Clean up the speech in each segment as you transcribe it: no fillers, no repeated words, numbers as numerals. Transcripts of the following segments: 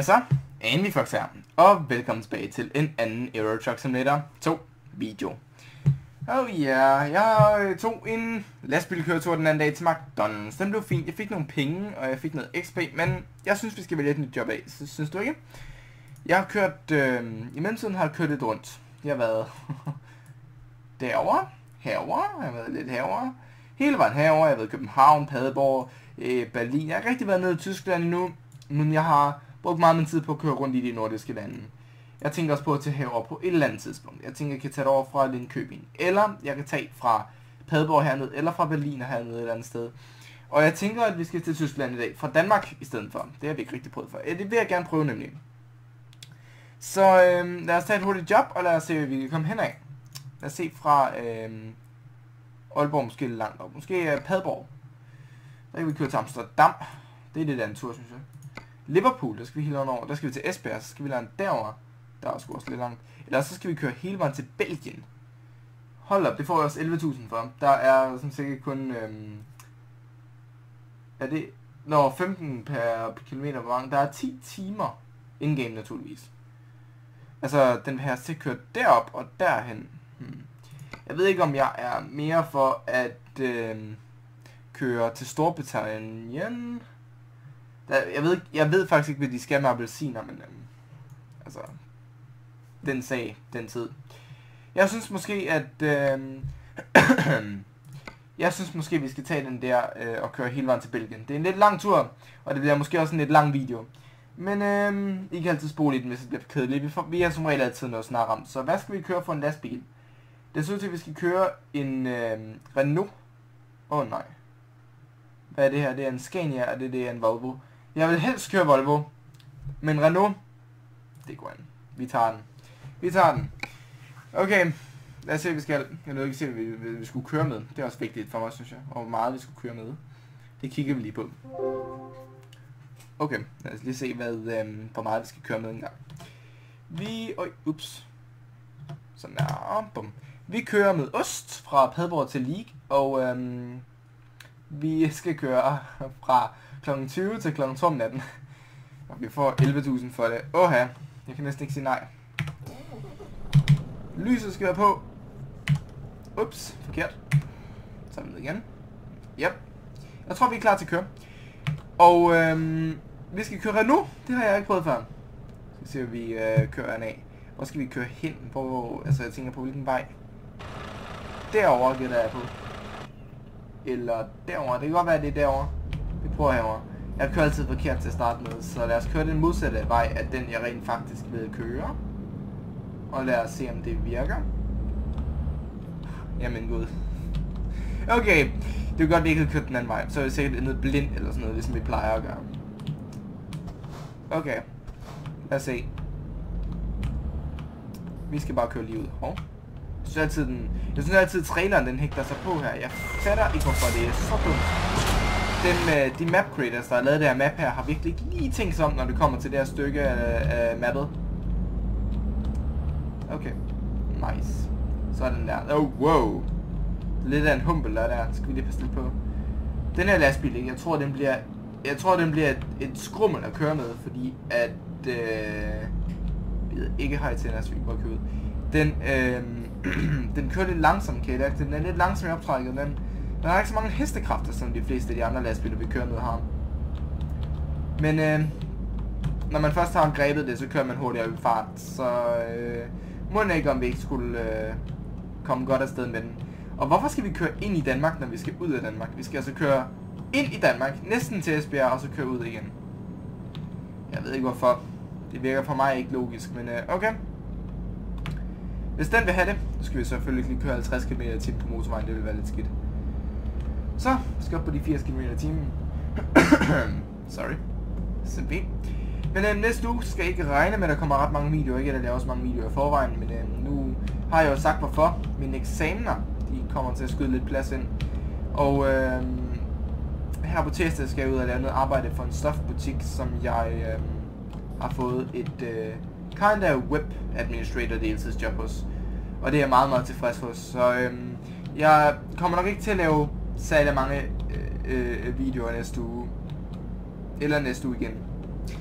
Hvad så? AnviFox her, og velkommen tilbage til en anden Euro Truck Simulator 2 video. Jeg tog en lastbilkøretur den anden dag til McDonald's. Den blev fint, jeg fik nogle penge, og jeg fik noget XP, men jeg synes vi skal vælge et nyt job af, synes du ikke? Jeg har kørt, i mellemtiden har jeg kørt lidt rundt. Jeg har været derovre, herovre, jeg har været lidt herovre, hele vejen herovre, jeg har været i København, Padborg, Berlin. Jeg har ikke rigtig været nede i Tyskland endnu, men jeg har brugt meget min tid på at køre rundt i de nordiske lande. Jeg tænker også på at tage herover på et eller andet tidspunkt. Jeg tænker, jeg kan tage det over fra Linköping, eller jeg kan tage fra Padborg hernede, eller fra Berlin hernede et eller andet sted. Og jeg tænker, at vi skal til Tyskland i dag, fra Danmark i stedet for. Det har vi ikke rigtig prøvet før. Det vil jeg gerne prøve nemlig. Så lad os tage et hurtigt job, og lad os se, hvad vi kan komme hen af. Lad os se fra Aalborg måske lidt langt op. Måske Padborg. Der kan vi køre til Amsterdam. Det er lidt andet tur, synes jeg. Liverpool, der skal vi hele vejen over. Der skal vi til Esbjerg, så skal vi lande derover. Der er sgu også lidt langt. Eller så skal vi køre hele vejen til Belgien. Hold op, det får jeg også 11.000 for. Der er som sikkert kun... er det... 15 per kilometer hvor mange. Der er 10 timer in-game naturligvis. Altså, den vil have til kørt derop og derhen. Jeg ved ikke, om jeg er mere for at køre til Storbritannien. Jeg ved faktisk ikke, hvad de skal med appelsiner, men altså, den sag, den tid. Jeg synes måske, at vi skal tage den der og køre hele vejen til Belgien. Det er en lidt lang tur, og det bliver måske også en lidt lang video. Men I kan altid spole i den, hvis det bliver kedeligt. Vi har som regel altid noget snart ramt. Så hvad skal vi køre for en lastbil? Det synes jeg, vi skal køre en Renault. Nej. Hvad er det her? Det er en Scania, og det er en Volvo. Jeg vil helst køre Volvo, men Renault, det går an. Vi tager den. Okay, lad os se, hvad vi skal. Jeg ved ikke se, hvad vi skulle køre med. Det er også vigtigt for mig, synes jeg. Og hvor meget vi skulle køre med. Det kigger vi lige på. Okay, lad os lige se, hvor meget vi skal køre med en gang. Sådan der. Bum. Vi kører med ost fra Padborg til Leek, og vi skal køre fra kl. 20 til kl. 2 om natten. Og vi får 11.000 for det. Jeg kan næsten ikke sige nej. Lyset skal være på. Ups, forkert. Så er vi ned igen. Yep. Jeg tror, vi er klar til at køre. Og vi skal køre Renault. Det har jeg ikke prøvet før. Så ser vi kører den af. Hvor skal vi køre hen? Altså, jeg tænker på hvilken vej. Derovre gætter jeg på. Eller derovre. Det kan godt være, at det er derovre. Vi prøver herovre. Jeg kører altid forkert til at starte med, så lad os køre den modsatte vej af den, jeg rent faktisk vil køre. Og lad os se, om det virker. Jamen gud. Okay, det er godt, at vi ikke havde kørt den anden vej. Så er vi sikkert noget blind eller sådan noget, ligesom vi plejer at gøre. Okay. Lad os se. Vi skal bare køre lige ud. Jeg synes altid traileren den hægter sig på her. Jeg fatter ikke, hvorfor det er så dumt. De map creators, der har lavet det her map her, har virkelig ikke lige tænkt sig om, når det kommer til det her stykke af mappet. Okay. Nice. Sådan der. Wow. Lidt af en humpel der. Skal vi lige passe lidt på. Den her lastbil, ikke? Jeg tror, den bliver et skrummel at køre med, fordi at vi ikke har til at vi bare købe. Den kører lidt langsomt, Kæder. Den er lidt langsom i optrækket. Den har ikke så mange hestekræfter, som de fleste af de andre lastbiler, vi kører med har. Men når man først har grebet det, så kører man hurtigere i fart. Så må jeg ikke, om vi ikke skulle komme godt afsted med den. Og hvorfor skal vi køre ind i Danmark, når vi skal ud af Danmark? Vi skal altså køre ind i Danmark, næsten til Esbjerg, og så køre ud igen. Jeg ved ikke hvorfor. Det virker for mig ikke logisk, men okay. Hvis den vil have det, så skal vi selvfølgelig lige køre 50 km/t på motorvejen, det vil være lidt skidt. Så, vi skal op på de 80 km/t. Sorry. Simpelthen. Men næste uge skal jeg ikke regne med, at der kommer ret mange videoer. Ikke at der laver også mange videoer i forvejen, men nu har jeg jo sagt hvorfor. Mine eksamener, de kommer til at skyde lidt plads ind. Og her på tirsdag skal jeg ud og lave noget arbejde for en stofbutik, som jeg har fået et kinda web administrator deltidsjob hos. Og det er jeg meget, meget tilfreds hos. Så jeg kommer nok ikke til at lave særlig mange videoer næste uge. Eller næste uge igen.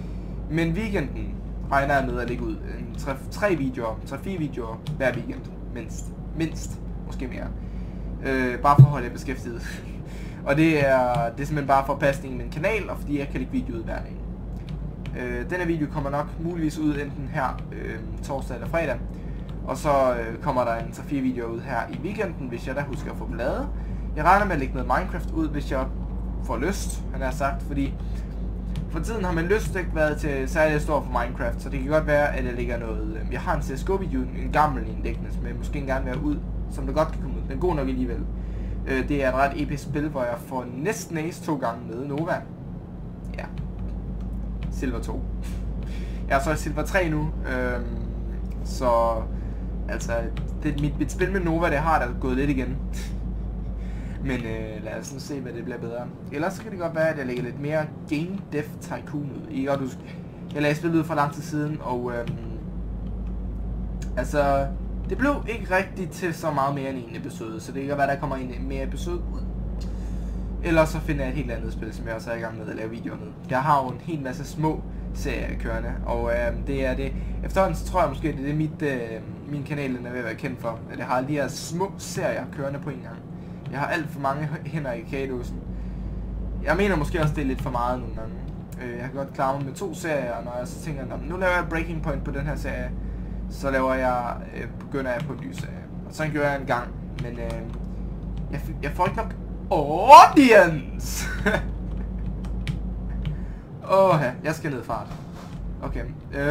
Men weekenden regner jeg med at lægge ud 3-4 videoer hver weekend, mindst, måske mere. Bare for at holde jer beskæftiget. Og det er simpelthen bare for pasning i min kanal, og fordi jeg kan lægge video ud hver dag. Denne video kommer nok muligvis ud enten her torsdag eller fredag. Og så kommer der en 3-4 videoer ud her i weekenden, hvis jeg da husker at få dem lavet. Jeg regner med at lægge noget Minecraft ud, hvis jeg får lyst, han har sagt, fordi for tiden har min lyst ikke været til særligt stor for Minecraft, så det kan godt være, at jeg lægger noget. Jeg har en CSGO-video, en gammel indlæggende, som jeg måske gerne vil have ud, som det godt kan komme ud. Den er god nok alligevel. Det er et ret episk spil, hvor jeg får næsten ace 2 gange med Nova. Ja. Silver 2. Jeg er så i Silver 3 nu, så altså, mit spil med Nova, det har da gået lidt igen. Men lad os nu se, hvad det bliver bedre. Ellers så kan det godt være, at jeg lægger lidt mere Game Dev Tycoon ud. I godt huske, jeg lagde spillet ud for lang tid siden, og altså, det blev ikke rigtigt til så meget mere end en episode, så det kan godt være, der kommer en mere episode ud. Ellers så finder jeg et helt andet spil, som jeg også er i gang med at lave videoer med. Jeg har jo en hel masse små serier kørende, og det er det. Efterhånden så tror jeg måske, det er min kanal er ved at være kendt for, at jeg har de her små serier kørende på en gang. Jeg har alt for mange hænder i kagedåsen. Jeg mener måske også, det er lidt for meget nogle gange. Jeg kan godt klare mig med 2 serier, og når jeg så tænker, nu laver jeg Breaking Point på den her serie, så begynder jeg på en ny serie. Og så gør jeg en gang, men jeg får ikke nok audience! Jeg skal ned fart. Okay.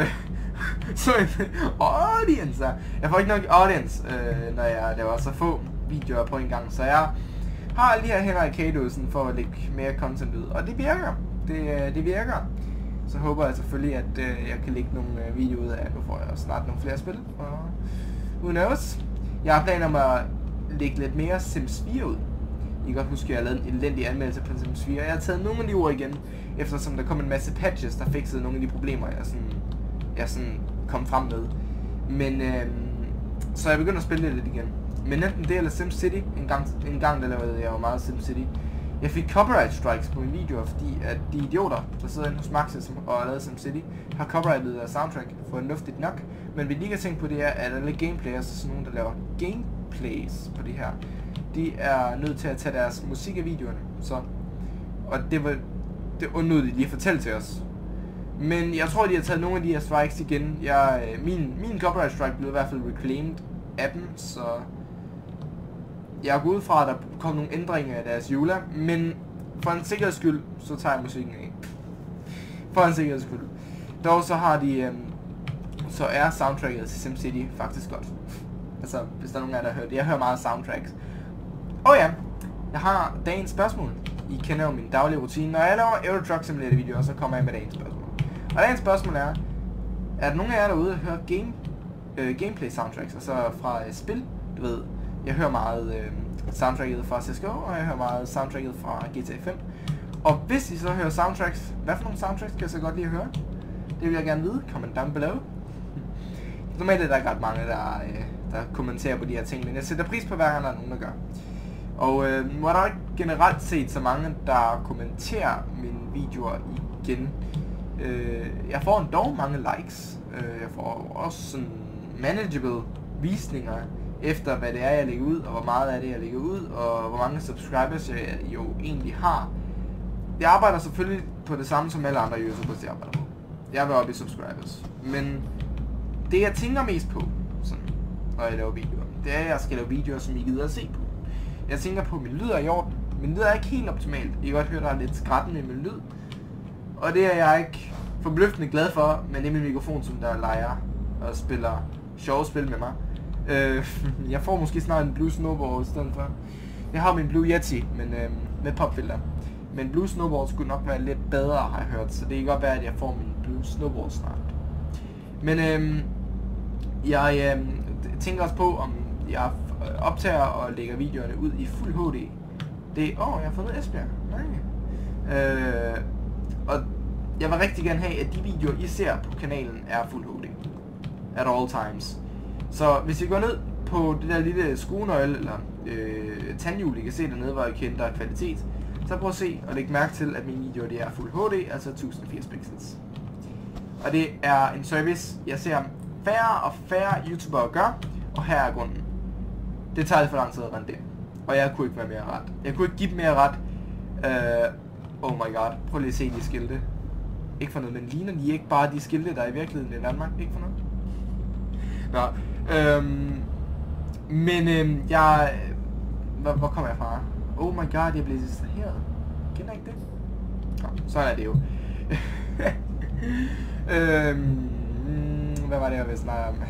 Så audience. Jeg får ikke nok audience, når jeg laver så få videoer på en gang, så jeg har alle de her hænder i kagedåsen for at lægge mere content ud, og det virker. Det virker. Så håber jeg selvfølgelig, at jeg kan lægge nogle videoer ud af. Nu får jeg snart nogle flere spil, og who knows. Jeg har planer om at lægge lidt mere Sims 4 ud. I kan godt huske, at jeg har lavet en elendig anmeldelse på Sims 4. Jeg har taget nogle af de ord igen, eftersom der kom en masse patches, der fikset nogle af de problemer, jeg sådan kom frem med. Men så jeg begynder at spille det lidt igen. Men enten det eller SimCity, en gang der lavede jeg jo meget SimCity. Jeg fik copyright strikes på mine videoer, fordi at de idioter, der sidder inde hos Maxis og har lavet SimCity, har copyrightet deres soundtrack for fornuftigt nok. Men vi lige kan tænke på det er, at alle gameplayers, sådan nogen der laver gameplays på det her, de er nødt til at tage deres musik af videoerne. Og det undlod de lige at fortælle til os. Men jeg tror, de har taget nogle af de her strikes igen. Min copyright strike blev i hvert fald reclaimed af dem, så jeg er gået ud fra, at der kom nogle ændringer af deres jula, men for en sikkerheds skyld, så tager jeg musikken af. For en sikkerheds skyld. Dog så har de, så er soundtracket til SimCity faktisk godt. Altså, hvis der er nogen af jer, der har hørt det. Jeg hører meget soundtracks. Og ja, jeg har dagens spørgsmål. I kender jo min daglige rutine. Når jeg laver Euro Truck Simulator videoer, så kommer jeg med dagens spørgsmål. Og dagens spørgsmål er der nogen af jer derude, der hører gameplay soundtracks, altså fra spil? Du ved, jeg hører meget soundtracket fra CSGO, og jeg hører meget soundtracket fra GTA 5. Og hvis I så hører soundtracks, hvad for nogle soundtracks kan jeg så godt lide at høre? Det vil jeg gerne vide. Comment down below. Normalt er der ikke ret mange, der kommenterer på de her ting, men jeg sætter pris på hver gang, der er nogen, der gør. Og nu er der ikke generelt set så mange, der kommenterer mine videoer igen. Jeg får dog mange likes. Jeg får også sådan manageable visninger efter hvad det er, jeg lægger ud, og hvor meget af det, jeg lægger ud, og hvor mange subscribers jeg jo egentlig har. Jeg arbejder selvfølgelig på det samme som alle andre YouTubers, jeg arbejder på. Jeg vil op i subscribers. Men det jeg tænker mest på, sådan, når jeg laver videoer, det er, at jeg skal lave videoer, som I gider at se på. Jeg tænker på, at min lyd er i orden. Min lyd er ikke helt optimalt. I kan godt høre, der er lidt skrætten i min lyd. Og det er jeg ikke forbløffende glad for, men det er min mikrofon, som der leger og spiller sjove spil med mig. Jeg får måske snart en Blue Snowball i stedet for. Jeg har min Blue Yeti, men med popfilter. Men Blue Snowball skulle nok være lidt bedre, har jeg hørt, så det kan godt være, at jeg får min Blue Snowball snart. Men jeg tænker også på, om jeg optager og lægger videoerne ud i fuld HD. Jeg har fundet Esbjerg. Nej. Og jeg vil rigtig gerne have, at de videoer, I ser på kanalen, er fuld HD. At all times. Så hvis I går ned på det der lille skruenøgle, eller tandhjul, I kan se dernede, hvor I kan ændre kvalitet, så prøv at se og lægge mærke til, at mine videoer de er fuld HD, altså 1080 pixels. Og det er en service, jeg ser færre og færre YouTubere gøre, og her er grunden. Det tager lidt for lang tid at rende det. Og jeg kunne ikke være mere ret. Jeg kunne ikke give dem mere ret. Oh my god, prøv lige at se de skilte. Ikke for noget, men ligner de ikke bare de skilte, der er i virkeligheden i Danmark? Ikke for noget? Nå, hvor kommer jeg fra? Oh my god, jeg blev distraheret. Kender ikke det? Nå, sådan er det jo. Hvad var det, jeg ville snakke om?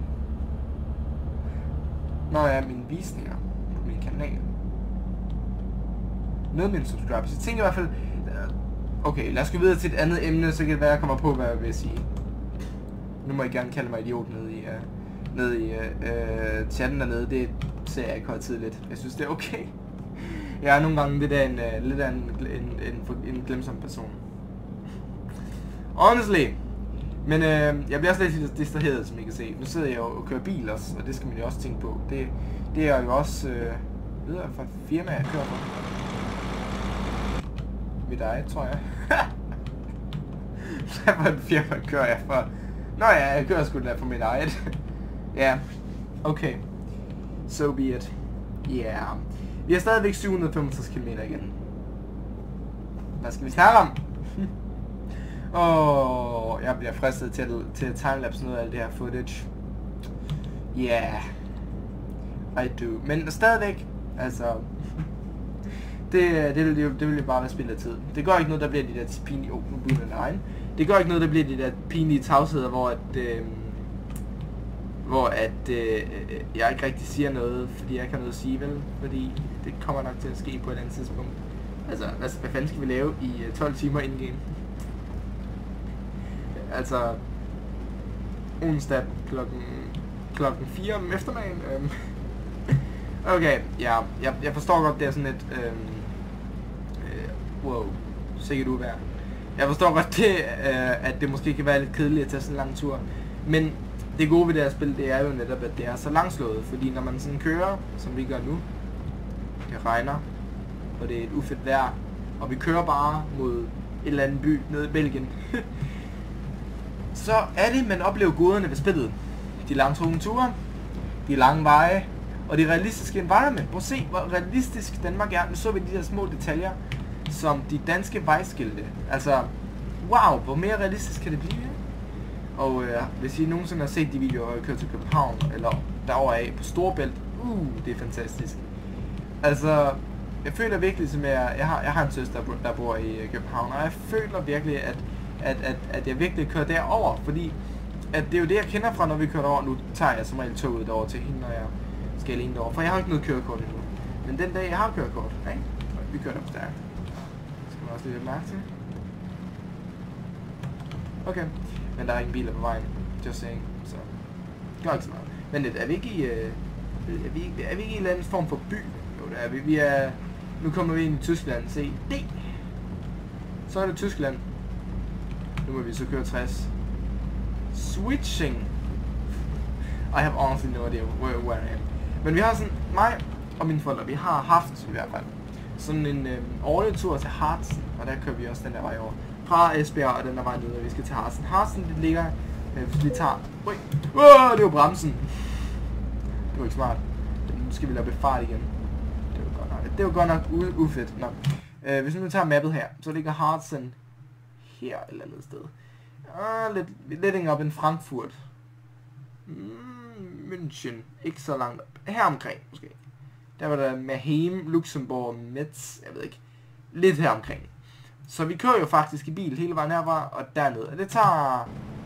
Nå ja, mine visninger på min kanal. Noget med mine subscribers. Jeg tænker i hvert fald... Okay, lad os gå videre til et andet emne, så kan det være, jeg kommer på, hvad jeg vil sige. Nu må I gerne kalde mig idiot nede i chatten dernede. Det ser jeg ikke højt tidligt. Jeg synes, det er okay. Jeg er nogle gange lidt af en glemsom person. Honestly. Men jeg bliver også lidt distraheret, som I kan se. Nu sidder jeg og kører bil også, og det skal man jo også tænke på. Det er jo også videre fra firma, jeg kører for. Mit eget, tror jeg. Hvad for en firma kører jeg for? Nå ja, jeg kører sgu da for mit eget. Ja, okay. So be it. Yeah. Vi har stadigvæk 765 km igen. Hvad skal vi snakke om? Jeg bliver fristet til at timelapse noget af alt det her footage. Yeah. I do. Men stadigvæk, altså... Det vil jo bare være spild af tid. Det gør ikke noget, der bliver de der pinlige... nu bliver den egen. Det gør ikke noget, der bliver de der pinlige tavsheder, hvor jeg ikke rigtig siger noget, fordi jeg ikke har noget at sige, vel? Fordi det kommer nok til at ske på et andet tidspunkt. Altså, hvad fanden skal vi lave i 12 timer in-game? Altså... onsdag klokken 4 om eftermiddagen. Okay, ja, jeg forstår godt, det er sådan et... wow, sikkert uvejr. Jeg forstår godt, at det måske kan være lidt kedeligt at tage sådan en lang tur. Men det gode ved det her spil, det er jo netop, at det er så langslået. Fordi når man sådan kører, som vi gør nu, det regner, og det er et ufedt vejr, og vi kører bare mod et eller andet by nede i Belgien, så er det, man oplever goderne ved spillet. De langtrukne ture, de lange veje, og de realistiske environment. Prøv at se, hvor realistisk Danmark er. Nu så vi de der små detaljer, som de danske vejskilte. Altså, wow, hvor mere realistisk kan det blive? Og hvis I nogensinde har set de videoer, hvor jeg kører til København, eller derovre af på Storebælt, det er fantastisk. Altså, jeg føler virkelig, som jeg har en søster, der bor i København, og jeg føler virkelig, at jeg virkelig kører derover, fordi at det er jo det, jeg kender fra, når vi kører derover. Nu tager jeg som regel toget derover til hende, når jeg skal alene derover, for jeg har ikke noget kørekort endnu. Men den dag, jeg har kørekort, ikke? Vi kører der på stærkt. Skal man også lige mærke til. Okay, men der er ingen biler på vejen, just saying, så det gør ikke så meget. Men er vi ikke i, er vi ikke i en eller anden form for by? Jo, det er vi. Vi er, nu kommer vi ind i Tyskland, se, det. Så er det Tyskland. Nu må vi så køre 60. Switching. I have honestly no idea where I am. Men vi har sådan, mig og mine forældre, vi har haft i hvert fald sådan en årlig tur til Harzen, og der kører vi også den der vej over. Fra Esbjerg og den der vej ned, og vi skal til Harzen. Harzen, det ligger, hvis vi tager... det var bremsen. Det var ikke smart. Nu skal vi lade befart igen. Det var godt nok ufedt. Nå. Hvis vi nu tager mappet her, så ligger Harzen her et eller andet sted. Lidt længere op end Frankfurt. München. Ikke så langt op. Her omkring, måske. Der var der Mannheim, Luxembourg, Metz, jeg ved ikke. Lidt her omkring. Så vi kører jo faktisk i bil hele vejen herfra og derned. Og det tager...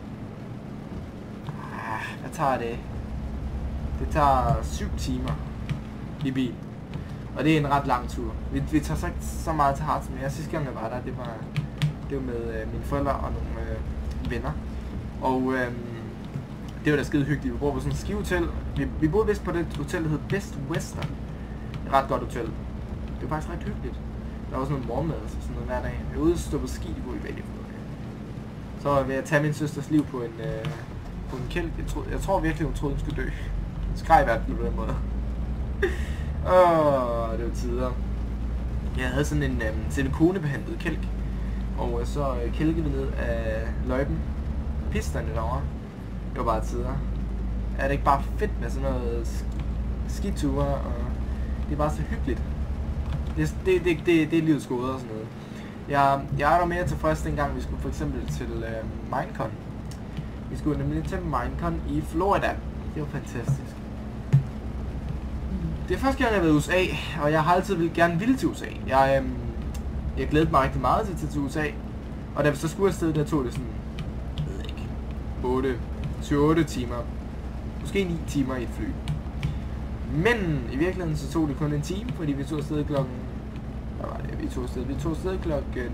hvad tager det? Det tager 7 timer i bil. Og det er en ret lang tur. Vi tager så ikke så meget til Harzen, men sidste gang jeg var der, det var med mine forældre og nogle venner. Og det var da skide hyggeligt. Vi boede på sådan et skihotel. Vi boede vist på det hotel, der hed Best Western. Et ret godt hotel. Det var faktisk ret hyggeligt. Der var sådan noget morgenmad og sådan noget hver dag. Jeg var ude og stå på ski, det kunne vi vælge for. Så var jeg ved at tage min søsters liv på en kælk. Jeg tror virkelig, hun troede, hun skulle dø. Skreg i hvert fald på den måde. Det var tider. Jeg havde sådan en silikonebehandlet kælk. Og så kælkede vi ned af løjpen. pisterne derovre. Det var bare tider. Er det ikke bare fedt med sådan noget skiture, og det er bare så hyggeligt. Det er livets gode og sådan noget. Jeg er der mere tilfreds dengang vi skulle for eksempel til Minecon. Vi skulle nemlig til Minecon i Florida. Det var fantastisk. Det er første gang jeg har været i USA, og jeg har altid gerne ville til USA. Jeg glædede mig rigtig meget til USA. Og da vi så skulle afsted, der tog det sådan, jeg ved ikke, 7-8 timer. Måske 9 timer i et fly. Men i virkeligheden så tog det kun en time, fordi vi tog afsted klokken... Hvad var det, vi tog afsted? Vi tog afsted klokken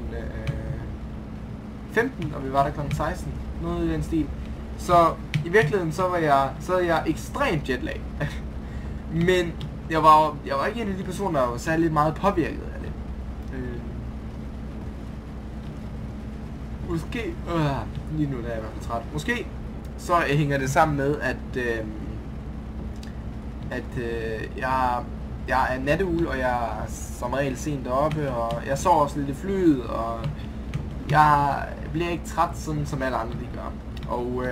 15, og vi var der klokken 16. Noget i den stil. Så i virkeligheden så havde jeg ekstremt jetlag. Men jeg var ikke en af de personer, der var særlig meget påvirket af det. Måske... lige nu der er jeg i hvert fald træt. Måske så hænger det sammen med, at jeg er natteugle, og jeg er som regel sent deroppe, og jeg sover også lidt i flyet, og jeg bliver ikke træt, sådan som alle andre de gør. Og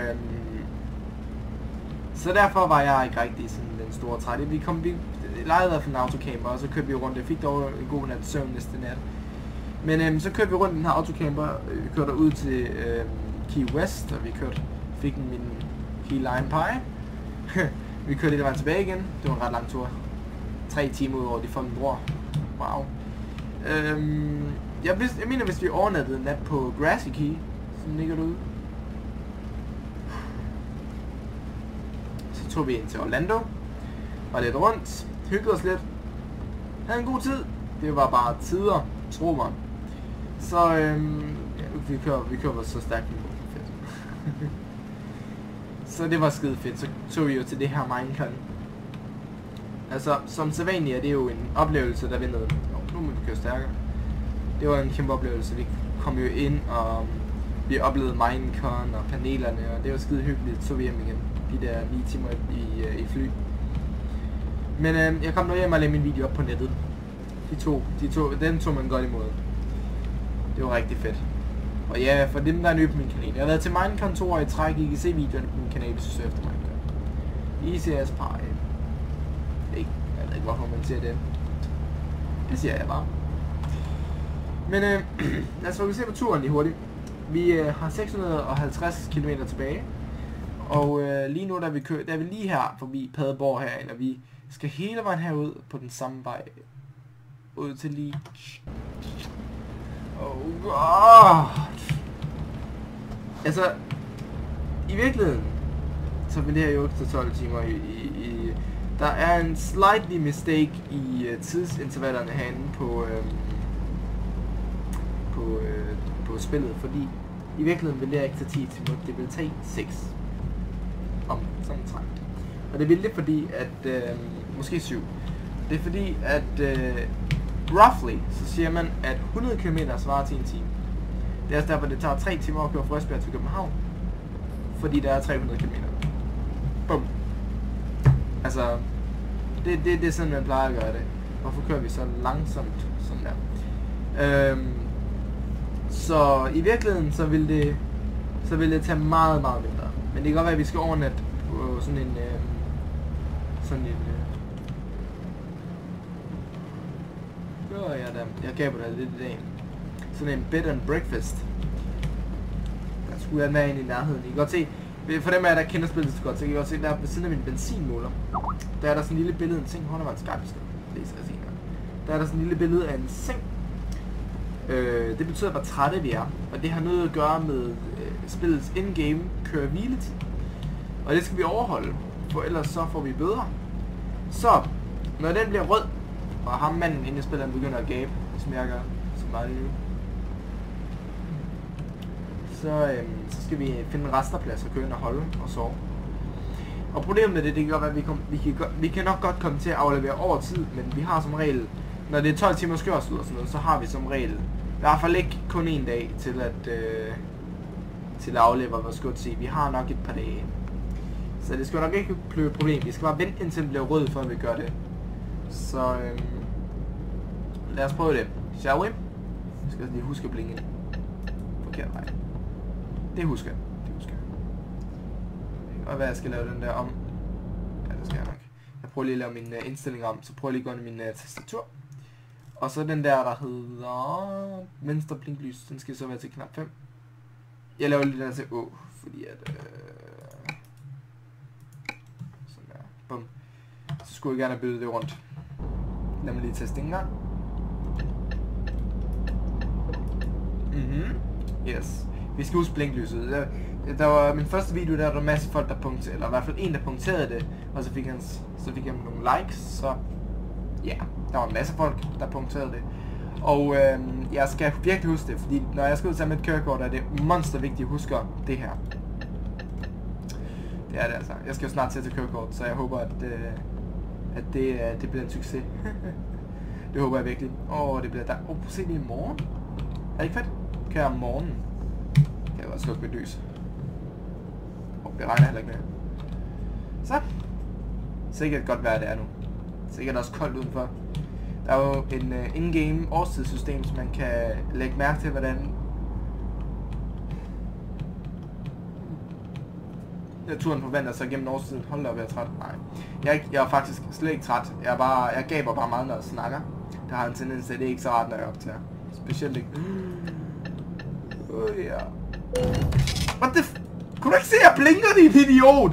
så derfor var jeg ikke rigtig sådan den store træt. Vi lejede for en autocamper, og så kørte vi rundt. Jeg fik dog en god nat søvn næste nat. Men så kørte vi rundt den her autocamper. Vi kørte ud til Key West, og vi fik min Key Lime Pie. Vi kørte lidt vejen tilbage igen. Det var en ret lang tur. 3 timer ud over de fucking bror. Wow. Jeg mener, hvis vi overnattede en nat på Grassy Key, som ligger derude, så tog vi ind til Orlando, var lidt rundt, hyggede os lidt, havde en god tid. Det var bare tider, tro mig. Så vi kører så stærkt fedt. Så det var skide fedt. Så tog vi jo til det her Minecon. Altså, som sædvanligt er det jo en oplevelse, der ventede. Nu må vi køre stærkere. Det var en kæmpe oplevelse. Vi kom jo ind, og vi oplevede Minecon og panelerne, og det var skide hyggeligt. Så vi hjem igen. De der 9 timer i fly. Men jeg kom nu hjem og lagde min video op på nettet. Den tog man godt imod. Det var rigtig fedt. Og ja, for dem der er nye på min kanal. Jeg har været til Minecon 2 år i træk. I kan se videoerne på min kanal, hvis I søger efter Minecon. Easy as pie. Jeg ved ikke, hvorfor man siger det. Det siger jeg bare. Men lad os fokusere på turen lige hurtigt. Vi har 650 km tilbage. Og lige nu der er vi lige her forbi Padborg her, eller vi skal hele vejen herud på den samme vej. Ud til lige... Oh god! Altså, i virkeligheden, så vil det her jo ikke tage 12 timer der er en slightly mistake i tidsintervallerne herinde på spillet, fordi i virkeligheden vil det ikke tage 10 timer, det vil tage 6 om sådan træk. Og det vil det fordi, at måske 7. Det er fordi, at roughly, så siger man, at 100 km svarer til en time. Det er altså derfor, det tager 3 timer at køre fra Esbjerg til København, fordi der er 300 km. Bum. Altså, det er sådan, man plejer at gøre det. Hvorfor kører vi så langsomt sådan der? Så i virkeligheden, så vil det tage meget, meget mindre. Men det kan godt være, at vi skal overnatte på sådan en... Jeg gav på det lidt i dag. Sådan en bed and breakfast. Der skulle jeg være inde i nærheden. I kan godt se, for dem af jer, der kender spillet så godt, så kan I godt se, der ved siden af min benzinmåler, der er der sådan en lille billede af en seng. Hvor der var en skarp sted. Der er der sådan en lille billede af en seng. Det betyder, hvor trætte vi er. Og det har noget at gøre med spillets in-game køre-hviletid. Og det skal vi overholde, for ellers så får vi bøder. Så, når den bliver rød, og ham manden inde i spilleren begynder at gabe, som jeg gør, så meget det nu. Så skal vi finde en resterplads og køre ind og holde og sove. Og problemet med det kan godt være, at vi kan nok godt komme til at aflevere over tid, men vi har som regel, når det er 12 timers kørsel og sådan noget, så har vi som regel i hvert fald ikke kun en dag til at aflevere vores gods i. Vi har nok et par dage. Så det skal nok ikke blive et problem. Vi skal bare vente indtil det bliver rød, før vi gør det. Så lad os prøve det. Shall we? Jeg skal lige huske at blinke. Forkert vej. Det husker jeg. og hvad jeg skal lave den der om. Ja, det skal jeg nok. Jeg prøver lige at lave mine indstillinger om, så prøver jeg lige at gå ind i min tastatur. Og så den der hedder venstre blinklys, den skal så være til knap 5. Jeg laver lige den til Å, fordi at... sådan der. Bum. Så skulle jeg gerne have byttet det rundt. Lad mig lige teste en gang. Yes. Vi skal huske blinklyset. Der var min første video, der var en masse folk, der punkterede, eller i hvert fald en, der punkterede det, og så fik han nogle likes, så ja, der var en masse folk, der punkterede det. Og jeg skal virkelig huske det, fordi når jeg skal ud til med et kørekort, er det monstervigtigt at huske det her. Det er det altså. Jeg skal jo snart til kørekort, så jeg håber, at det bliver en succes. Det håber jeg virkelig. Det bliver der. Prøv at se det i morgen. Er det ikke fedt? Kører om morgenen. Kan jeg godt slukke mit lys. Det regner heller ikke mere. Så. Sikkert godt vejr det er nu. Sikkert også koldt udenfor. Der er jo en in-game årstidssystem, så man kan lægge mærke til, hvordan naturen forvandler sig gennem årstiden. Hold da op, jeg er træt. Nej. Jeg er faktisk slet ikke træt. Jeg gaber bare meget, når jeg snakker. Der har en tendens til, at det er ikke så rart, når jeg optager. Specielt ikke. Ja. What the kunne du ikke se, at jeg blinker, din idiot?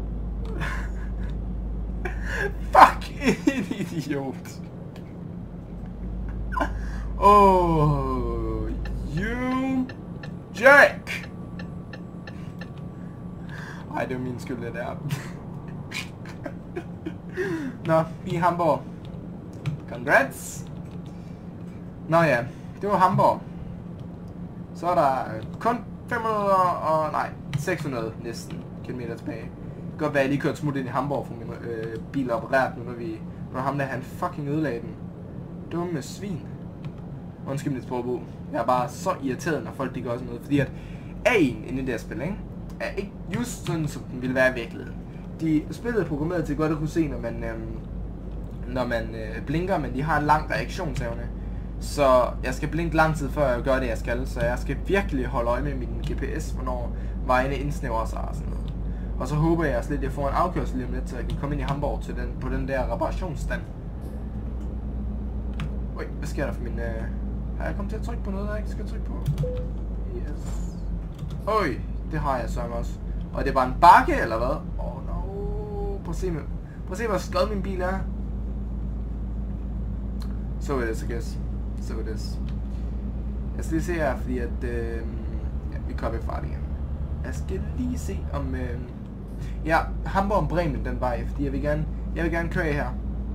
Fuck, en idiot. You jerk. Ej, det var min skyld, det der. Nå, vi er i Hamburg. Congrats. Nå ja, det var Hamburg. Så er der kun 600 næsten kilometer tilbage. Det kan godt være, at jeg lige kørte smut ind i Hamburg, for min bil er opereret nu, når ham der, han fucking ødelagde den. Dumme svin. Undskyld mit sprogbrug. Jeg er bare så irriteret, når folk de gør sådan noget, fordi at A'en inde i det her spil, ikke, er ikke just sådan, som den ville være i virkeligheden. Spillet er programmeret til godt at kunne se, når man blinker, men de har en lang reaktionsevne. Så jeg skal blinke lang tid, før jeg gør det, jeg skal. Så jeg skal virkelig holde øje med min GPS, hvornår vejene indsnæver sig og sådan noget. Og så håber jeg også lidt, at jeg får en afkørsel lige om lidt, så jeg kan komme ind i Hamburg til på den der reparationsstand. Oj, hvad sker der for min... Har jeg kommet til at trykke på noget, jeg ikke skal trykke på? Yes. Oj, det har jeg så også. Og det er bare en bakke, eller hvad? No. Prøv at se, hvor skød min bil er. So it is, I guess. So it is. Jeg skal lige se her, fordi at... vi kommer i fart igen. Jeg skal lige se om... ja, Hamburg Bremen den vej, fordi jeg vil gerne køre her.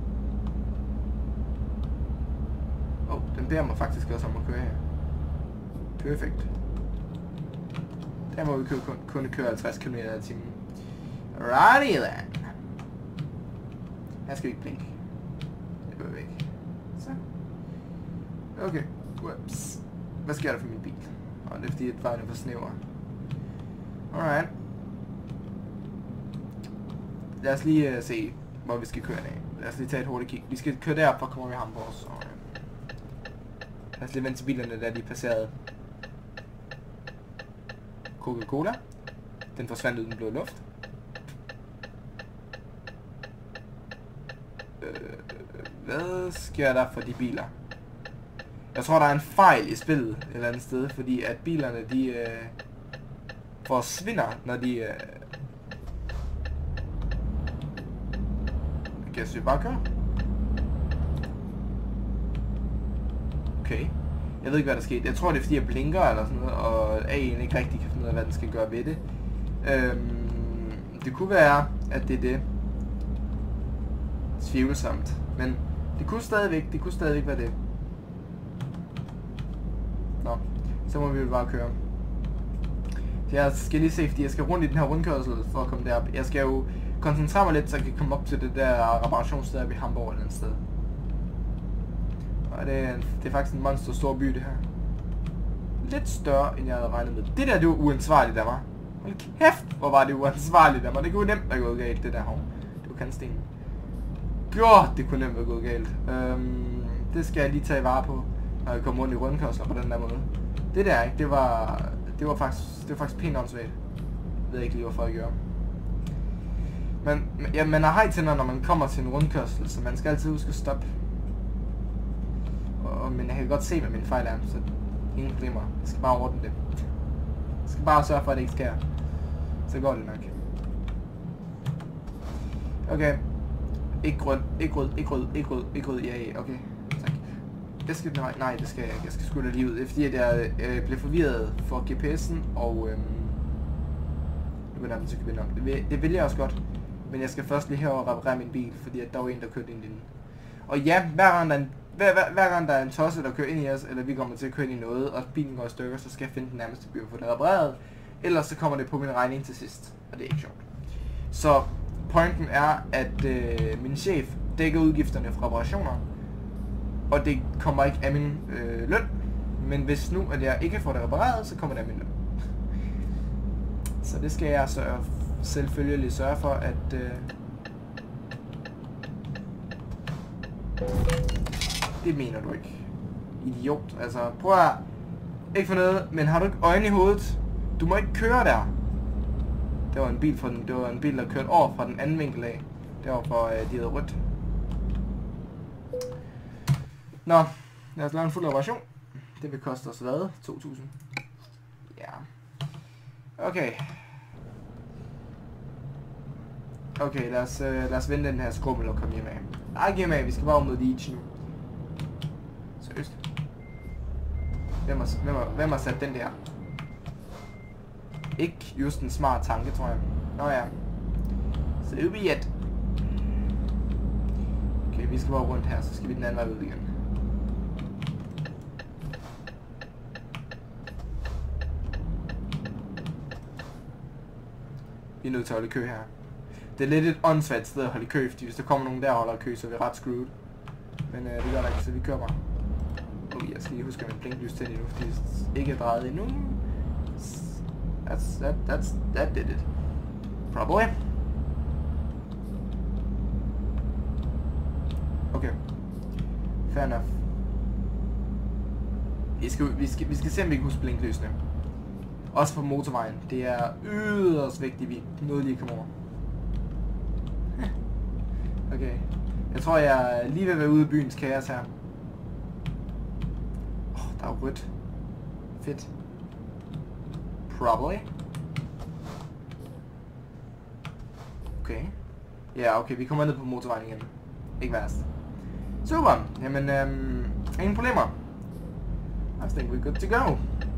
Den beder mig faktisk også om at køre her. Perfekt. Der må vi kun køre 50 km i timen. Righty then. Her skal vi ikke blinke. Det går væk. Så. Okay. Whoops. Hvad sker der for min bil? Det er fordi, at vejen er for snæver. Alright. Lad os lige se, hvor vi skal køre af. Lad os lige tage et hurtigt kig. Vi skal køre derop for at komme i Hamburg. Så, lad os lige vente til bilerne, der de passerede Coca-Cola. Den forsvandt ud i den blå luft. Hvad sker der for de biler? Jeg tror, der er en fejl i spillet et eller andet sted, fordi at bilerne, de forsvinder, når de... Kan vi bare køre? Okay. Jeg ved ikke, hvad der skete. Jeg tror, det er fordi, jeg blinker eller sådan noget, og A'en ikke rigtig kan finde ud af, hvad den skal gøre ved det. Det kunne være, at det er det. Tvivlsomt. Men det kunne stadigvæk være det. Nå, så må vi jo bare køre. Så jeg skal lige se, fordi jeg skal rundt i den her rundkørsel for at komme derop. Jeg skal jo koncentrere mig lidt, så jeg kan komme op til det der reparationssted i Hamburg eller et sted. Og det er faktisk en monster stor by, det her. Lidt større, end jeg havde regnet med. Det der, det var uansvarligt af mig. Hold kæft, hvor var det uansvarligt af mig. Det kunne nemt være gået galt, det der hov. Det var kantstenen. God, det kunne nemt være gået galt. Det skal jeg lige tage vare på, når jeg kommer rundt i rundkørsler på den der måde. Det der, ikke? Det var faktisk pænt åndssvagt. Jeg ved ikke lige, hvorfor jeg gjorde. man har hejtænder, når man kommer til en rundkørsel, så man skal altid huske at stoppe. Men jeg kan godt se, hvad min fejl er, så ingen problemer. Jeg skal bare ordne det. Jeg skal bare sørge for, at det ikke sker. Så går det nok. Okay. Ikke rød. Ja, okay. Tak. Jeg skal, nej, det skal jeg ikke. Jeg skal sgu da lige ud. Det er fordi, at jeg blev forvirret for GPS'en, og nu begynder den til at om. Det vil jeg også godt. Men jeg skal først lige herover og reparere min bil, fordi at der var en, der kørte ind i den. Og ja, hver gang der er en tosse, der kører ind i os, eller vi kommer til at køre ind i noget, og bilen går i stykker, så skal jeg finde den nærmeste by og få det repareret. Ellers så kommer det på min regning til sidst, og det er ikke sjovt. Så pointen er, at min chef dækker udgifterne for reparationer, og det kommer ikke af min løn. Men hvis nu, at jeg ikke får det repareret, så kommer det af min løn. Så det skal jeg selvfølgelig sørge for, at det mener du ikke. Idiot. Altså, prøv at ikke for noget, men har du ikke øjne i hovedet? Du må ikke køre der. Det var en bil, der kørte over fra den anden vinkel af. Derovre, hvor de havde rødt. Nå, lad os lave en fuld reparation. Det vil koste os hvad? 2.000. Ja. Okay. Okay, lad os vende den her skrummel og komme hjem af. Nej, giv mig af. Vi skal bare mod Leech nu. Seriøst. Hvem har sat den der? Ikke just en smart tanke, tror jeg. Nå ja. Så det er vi et. Okay, vi skal bare rundt her, så skal vi den anden vej ud igen. Vi er nødt til at holde i kø her. Det er lidt et åndssvagt sted at holde i kø, fordi hvis der kommer nogen der og holder i kø, så er vi ret screwed. Men det gør der ikke, så vi kører bare. Jeg skal lige huske at min blinklys til endnu, fordi det ikke er drejet endnu. That did it. Probably. Okay. Fair enough. Vi skal se, om vi kan huske blinklysene. Også på motorvejen. Det er yderst vigtigt, vi nåede lige at komme over. Okay. Jeg tror, jeg er lige ved at være ude af byens kaos her. Der er rødt. Fedt. Probably. Okay. Ja, okay, vi kommer ned på motorvejen igen. Ikke værst. Super. Jamen, ingen problemer. I think we're good to go.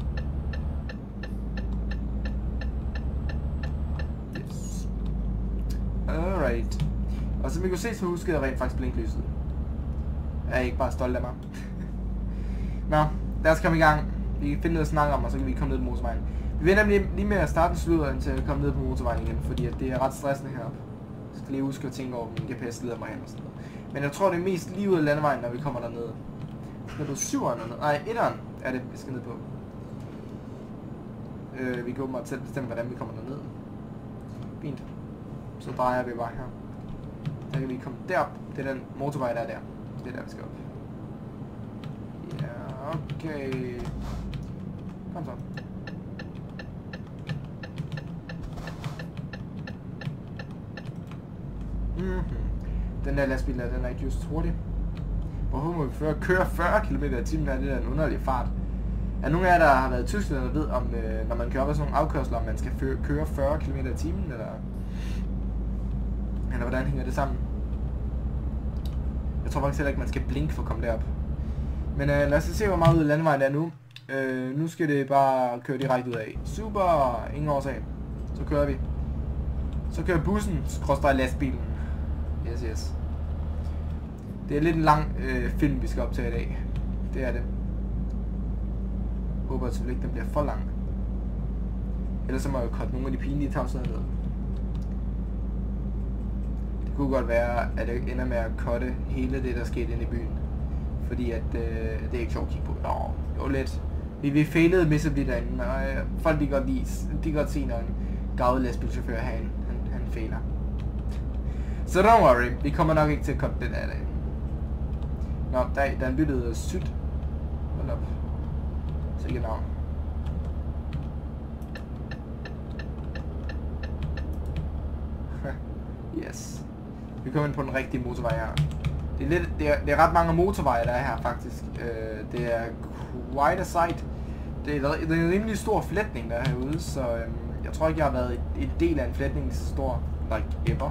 Yes. Alright. Og som I kunne se, så husker jeg rent faktisk blinklyset. Jeg er ikke bare stolt af mig. Nå, lad os komme i gang. Vi kan finde noget at snakke om, og så kan vi komme ned på motorvejen. Vi venter lige med at starte en slutter, indtil at komme ned på motorvejen igen, fordi at det er ret stressende heroppe. Så skal lige huske at tænke over, min GPS leder mig hen og sådan noget. Men jeg tror, det er mest lige ud af landevejen, når vi kommer dernede. Skal du 7'eren eller? Nej, 1'eren er det, vi skal ned på. Vi kan åbenbart selv bestemme, hvordan vi kommer derned. Fint. Så drejer vi bare her. Så kan vi komme derop. Det er den motorvej, der er der. Det er der, vi skal op. Ja, okay. Kom så. Den der lastbil der, den er ikke just hurtig. Hvorfor må vi køre 40 km/t? Det er en underlig fart. Er nogen af jer, der har været i Tyskland, der ved, om når man kører op ad sådan nogle afkørsler, om man skal køre 40 km/t, eller hvordan hænger det sammen? Jeg tror faktisk heller ikke, man skal blinke for at komme derop. Men lad os se, hvor meget ud af landevejen der er nu. Nu skal det bare køre direkte ud af. Super! Ingen årsag. Så kører vi. Så kører bussen, skråstrej lastbilen. Yes. Det er lidt en lang film, vi skal optage i dag. Det er det. Jeg håber selvfølgelig ikke, den bliver for lang. Ellers så må jeg jo cutte nogle af de pinlige tavsheder ned. Det kunne godt være, at jeg ender med at cutte hele det, der skete inde i byen. Fordi at det er ikke sjovt at kigge på. Nå, det var lidt. Vi failede miserably derinde, og folk de kan godt se, når en gavet lastbilchauffør herinde, han fejler. Så don't worry, vi kommer nok ikke til at cutte det der dag. Nå, der er en byttet sygt. Hold op. Så ikke navn. Yes. Vi kommer ind på den rigtige motorvej her. Det er ret mange motorveje, der er her faktisk. Det er quite a sight. Det er en rimelig stor flætning, der er herude, så jeg tror ikke, jeg har været en del af en flætning så stor, like ever.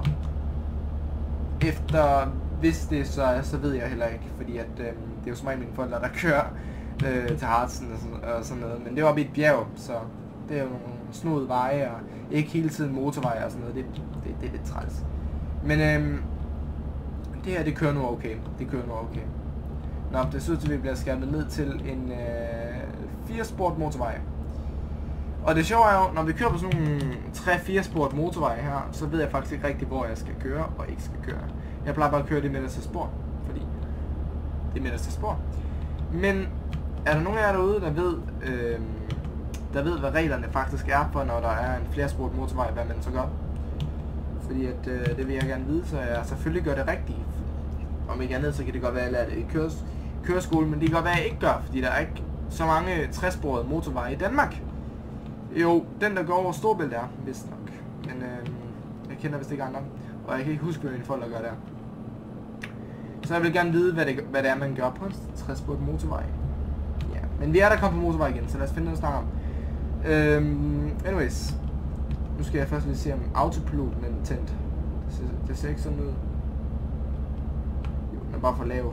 Hvis det så ved jeg heller ikke, fordi at, det er jo som regel mine forældre, der kører til Hartsen og sådan noget. Men det var oppe i et bjerg, så det er jo nogle snodede veje, og ikke hele tiden motorveje og sådan noget. Det er lidt træls. Men det her, det kører nu okay. Nå, det ser ud til, at vi bliver skærmet ned til en 4-sport motorvej. Og det sjove er jo, når vi kører på sådan nogle 3-4 sport motorveje her, så ved jeg faktisk ikke rigtig, hvor jeg skal køre og ikke skal køre. Jeg plejer bare at køre det midterste spor, fordi det er midterste spor. Men er der nogen af jer derude, der ved, hvad reglerne faktisk er for, når der er en flersport motorvej, hvad man så gør? Fordi at, det vil jeg gerne vide, så jeg selvfølgelig gør det rigtigt. Om ikke andet, så kan det godt være, at jeg lærer det i køreskole, men det kan godt være, at jeg ikke gør, fordi der er ikke så mange 3-sporede motorveje i Danmark. Jo, den der går over Storebælt er, vist nok. Men jeg kender vist ikke andre, og jeg kan ikke huske, hvad mine folk gør der. Så jeg vil gerne vide, hvad det er, man gør på en 3-sporet motorvej. Ja, men vi er der kommet på motorvej igen, så lad os finde noget at snakke om. Anyways. Nu skal jeg først lige se, om autopiloten er tændt. Det ser ikke sådan ud. Jo, den er bare for lav.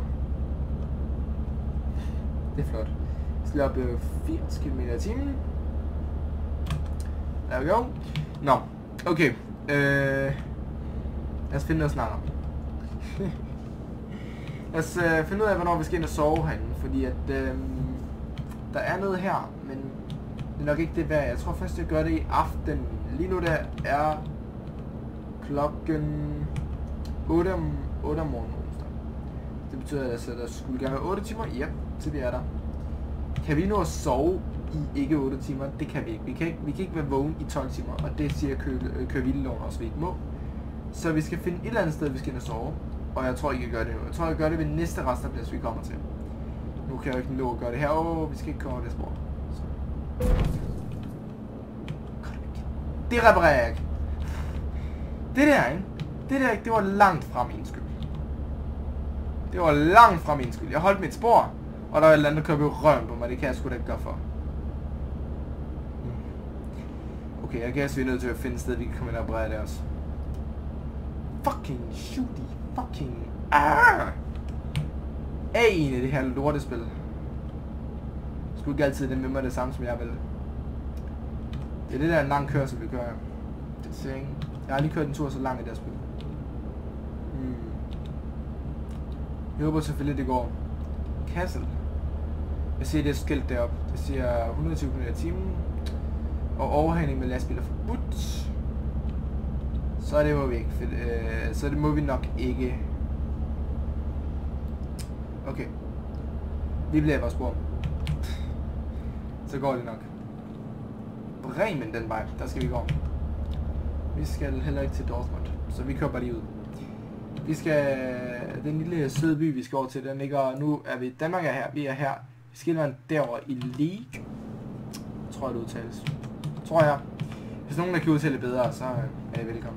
Det er flot. Jeg skal op 80 km/t. There we go. Nå, okay. Lad os finde noget at snakke om. Lad os finde ud af, hvornår vi skal ind og sove herinde. Fordi at der er noget her, men det er nok ikke det værd. Jeg tror først, jeg gør det i aften. Lige nu der er klokken 8 om morgenen. Det betyder altså, at der skulle gerne være 8 timer. Ja, til vi er der. Kan vi nå at sove i ikke 8 timer? Det kan vi ikke. Vi kan ikke være vågen i 12 timer, og det siger køre-hvileloven også, vi ikke må. Så vi skal finde et eller andet sted, vi skal ind og sove. Og jeg tror ikke, jeg gør det nu. Jeg tror, jeg gør det ved næste resteplads, vi kommer til. Nu kan jeg jo ikke nå at gøre det her. Vi skal ikke komme over det spor. Så. Det reparerer jeg ikke. Det der, ikke? Det var langt fra min skyld. Det var langt fra min skyld. Jeg holdt mit spor, og der var et eller andet, der kørte røven på mig. Det kan jeg sgu da ikke gøre for. Okay, jeg kan vi er nødt til at finde et sted, vi kan komme ind og reparere det også. Fucking shooty. Fucking... i det her lortespil. Sgu ikke altid det med mig det samme, som jeg vil. Det er det der en lang kørsel, vi kører. Det ser ikke. Jeg har lige kørt en tur så lang i det her spil. Jeg håber selvfølgelig, det går. Kassel. Jeg ser det skilt deroppe. Det siger 120 km/t. Og overhængning med lastbiler forbudt. Så det må vi ikke. Så det må vi nok ikke. Okay. Vi bliver vores spor. Så går det nok. Bremen den vej, der skal vi gå. Vi skal heller ikke til Dortmund, så vi kører bare lige ud. Vi skal... Den lille søde by, vi skal over til, den ligger... Nu er vi... Danmark er her, vi er her. Vi skal være derovre i League. Tror jeg, det udtales. Tror jeg. Hvis nogen der kan udtale det bedre, så er I velkommen.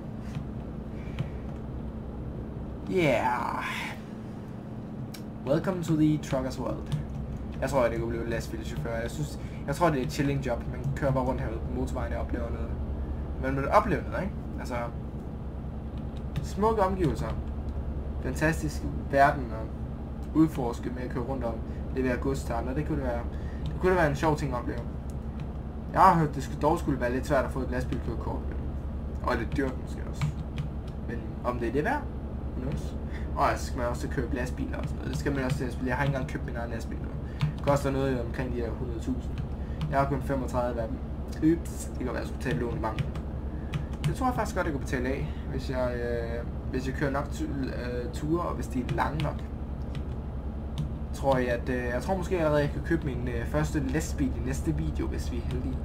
Yeah. Welcome to the truckers world. Jeg tror, at det kunne blive lastbilchauffør. Jeg tror, det er et chilling job. Man kører bare rundt herude på motorvejen og oplever noget. Man vil opleve noget, ikke? Altså... Smukke omgivelser. Fantastisk verden og udforske med at køre rundt om. Levere gods til andre. Det kunne det være en sjov ting at opleve. Jeg har hørt, det dog skulle være lidt svært at få et lastbilkørekort. Og lidt dyrt måske også. Men om det er det værd? Og så skal man også købe lastbiler og sådan noget. Det skal man også til. Jeg har ikke engang købt min egen lastbil nu. Det koster noget omkring de her 100.000. Jeg har kun 35 af dem. Ups, det kan være, at jeg skulle tage lån i banken. Det tror jeg faktisk godt, jeg kunne betale af, hvis jeg kører nok ture, og hvis de er lange nok. Jeg tror måske allerede, jeg kan købe min første lastbil i næste video, hvis vi er heldige.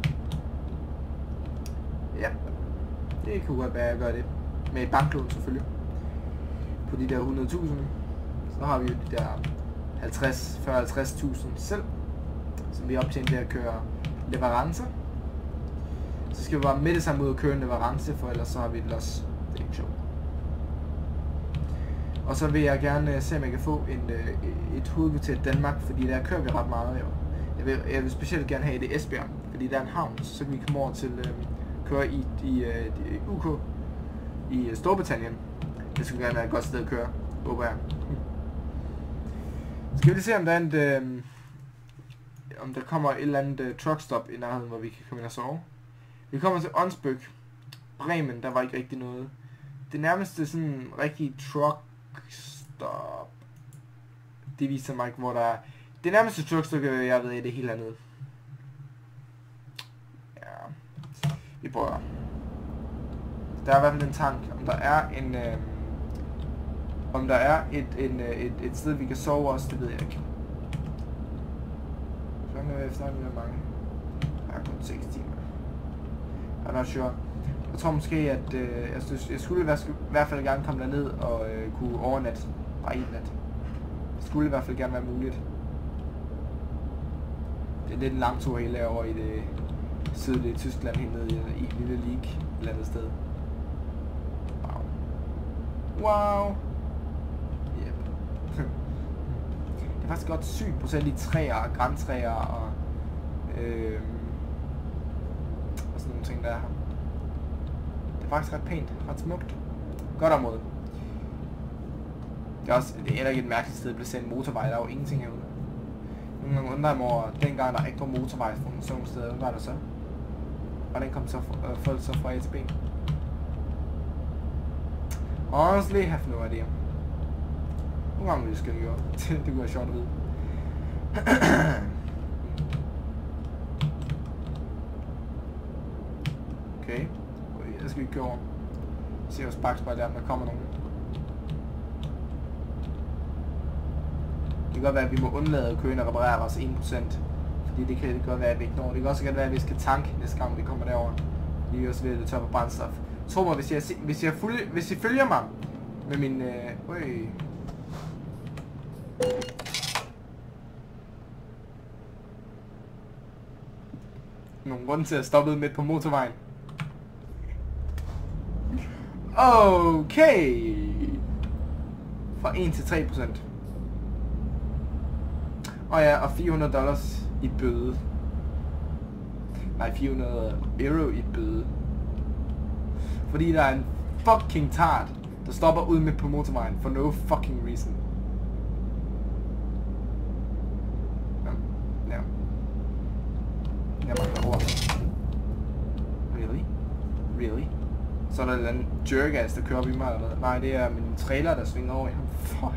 Ja, det kunne godt være, at jeg gør det. Med et banklån selvfølgelig. På de der 100.000. Så har vi jo de der 40-50.000 selv, som vi optjener ved at køre leverancer. Så skal vi bare med det samme ud og køre en leverance, for ellers så har vi et loss. Det er ikke sjovt. Og så vil jeg gerne se, om jeg kan få et hovedkvarter til Danmark, fordi der kører vi ret meget jo. Jeg vil specielt gerne have det i Esbjerg, fordi der er en havn, så kan vi komme over til køre i UK i Storbritannien. Det skulle gerne være et godt sted at køre, håber jeg. Skal vi lige se, om der er om der kommer et eller andet truckstop i nærheden, hvor vi kan komme ind og sove. Vi kommer til Onsbøk. Bremen, der var ikke rigtig noget. Det nærmeste sådan rigtig truckstop, det viser mig ikke, hvor der er. Det nærmeste truckstop, jeg ved, det hele hernede. Ja, vi prøver. Der er i hvert fald en tank. Om der er et sted, vi kan sove også, det ved jeg ikke. Så er jeg efterhånden med mange. Der er kun 6 timer. Jeg er not sure. Jeg tror måske, at jeg skulle i hvert fald gerne komme derned og kunne overnatte. Bare en nat. Det skulle i hvert fald gerne være muligt. Det er lidt en lang tur helt herovre i det sydlige Tyskland, helt nede i et lille league et eller andet sted. Wow. Wow. Yep. Det er faktisk godt 7% træer og grantræer og sådan nogle ting der. Det er faktisk ret pænt, ret smukt. Godt område. Det er heller ikke et mærkeligt sted at placere en motorvej, der er jo ingenting herude. Nogle gange undrer jeg mig over, dengang der ikke var motorvej fra sådan nogle steder, hvad var der så? Hvordan kom så folk så fra A til B? Honestly, have no idea. Nogle gange det skal vi gøre. Det kunne være sjovt at vide. Okay. Der skal vi køre over. Se vores bakspejl der, om der kommer nogen. Det kan godt være, at vi må undlade at køre ind og reparere vores 1%. Fordi det kan godt være, at vi ikke når. Det kan også godt være, at vi skal tanke næste gang, vi kommer derover. Vi er også ved at tør på brændstof. Tro mig, hvis I følger mig med min... Nogle grunde til at stoppe midt på motorvejen. Okay. Fra 1 til 3%. Og ja, og $400 i bøde. Nej, 400 euro i bøde. Fordi der er en fucking tart, der stopper ud midt på motorvejen for no fucking reason. Ja. Jeg mangler ord. Really? Så er der en eller anden jerk-ass, der kører op i mig eller hvad? Nej, det er min trailer, der svinger over i ham. Fuck.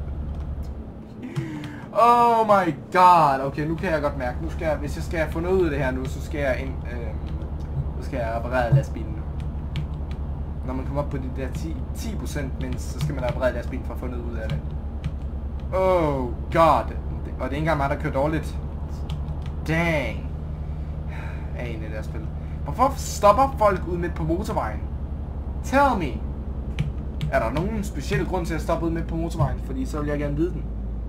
Oh my god. Okay, nu kan jeg godt mærke. Hvis jeg skal få noget ud af det her nu, så skal jeg ind... så skal jeg reparere lastbilen nu. Når man kommer op på de der 10% mindst, så skal man reparere lastbilen for at få noget ud af det. Oh god. Og det er ikke engang mig, der kører dårligt. Dang. Jeg er en af deres spil. Hvorfor stopper folk ud midt på motorvejen? Tell me. Er der nogen speciel grund til at stoppe ud midt på motorvejen? Fordi så vil jeg gerne vide den.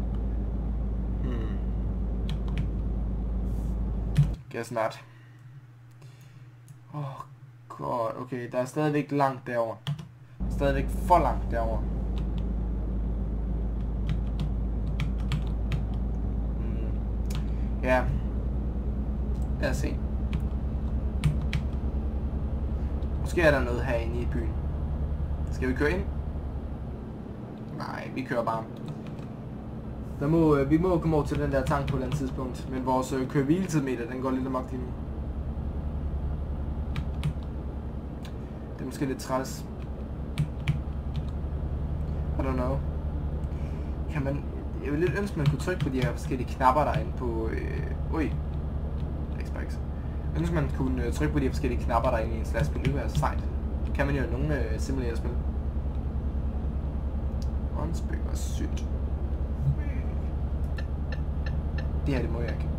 Guess not. Oh god, okay, der er stadigvæk langt derover. Stadigvæk for langt derover. Ja. Lad os se. Måske er der noget herinde i byen. Skal vi køre ind? Nej, vi kører bare. Vi må komme over til den der tank på et eller andet tidspunkt. Men vores køre-hviletidmeter, den går lidt amok lige nu. Det er måske lidt træls. I don't know. Kan man... Jeg vil lidt ønske, man kunne trykke på de her forskellige knapper derinde på... Xbox. Jeg ønsker, man kunne trykke på de her forskellige knapper derinde i en slags spil. Det er sejt. Kan man jo nogle simulator-spil. Onsbøk og sygt. Det her, det må jeg ikke.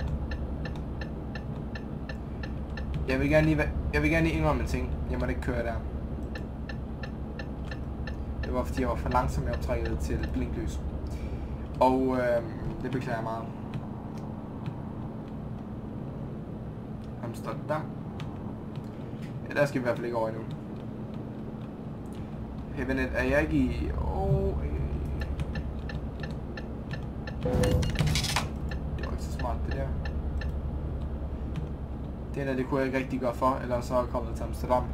Jeg vil gerne lige indrømme en ting. Jeg måtte ikke køre der. Det var fordi jeg var for langsom med optrækket til blinklys. Og det beklager jeg meget. Amsterdam. Ja, der skal vi i hvert fald ikke over endnu. Heavenet er jeg ikke i... Det var ikke så smart, det der. Det kunne jeg ikke rigtig gøre for, eller så er jeg kommet til Amsterdam.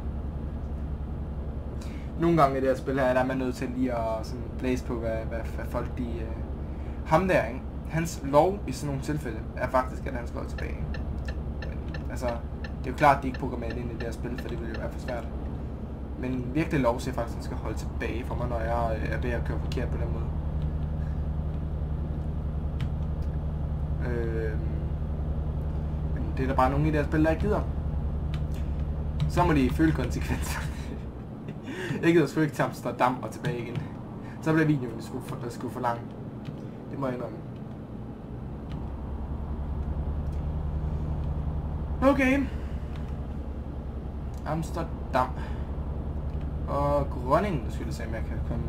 Nogle gange i det her spil her, der er man nødt til lige at sådan blæse på, hvad folk de... Ham der, ikke? Hans lov i sådan nogle tilfælde er faktisk, at han skal holde tilbage. Men, altså, det er jo klart, at de ikke programmerer ind i det her spil, for det ville jo være for svært. Men virkelig lov siger faktisk, at han skal holde tilbage for mig, når jeg er ved at køre forkert på den måde. Men det er der bare nogen i det her spil, der ikke gider. Så må de føle konsekvenser. Jeg gider sgu ikke til Amsterdam og tilbage igen. Så bliver videoen sgu for lang. Det må jeg indrømme. Okay. Amsterdam. Og Groningen, nu skal jeg se, om jeg kan komme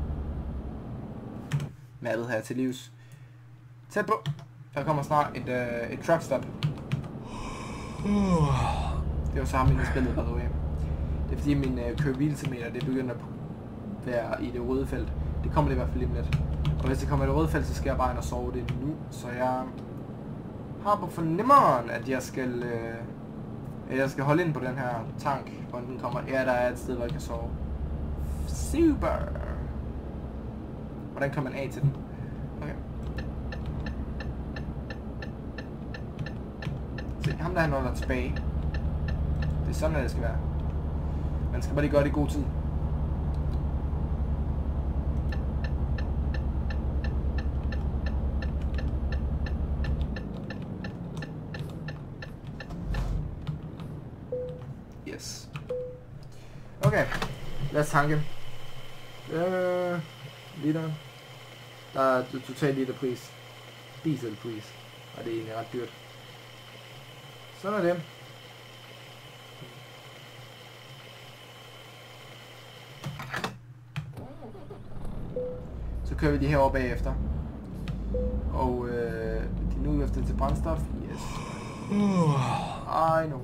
mappet her til livs. Tæt på. Der kommer snart et truckstop. Det var så ham, jeg spillede, by the way. Det er fordi min køre-hviletimeter, det begynder at være i det røde felt. Det kommer det i hvert fald lige med lidt. Og hvis det kommer i det røde felt, så skal jeg bare ind og sove det nu. Så jeg har på fornemmeren, at jeg skal holde ind på den her tank, hvor den kommer. Ja, der er et sted, hvor jeg kan sove. Super! Hvordan kommer man af til den? Okay. Se, ham der han holder tilbage. Det er sådan, at det skal være. Man skal bare lige gøre det i god tid. Yes. Okay. Lad os tanke. Liter. Der er totalt liter pris. Dieselpris. Og det er egentlig ret dyrt. Sådan er det. Så kører vi de herovre bagefter. Og de er nu efter til brændstof. Yes. I know.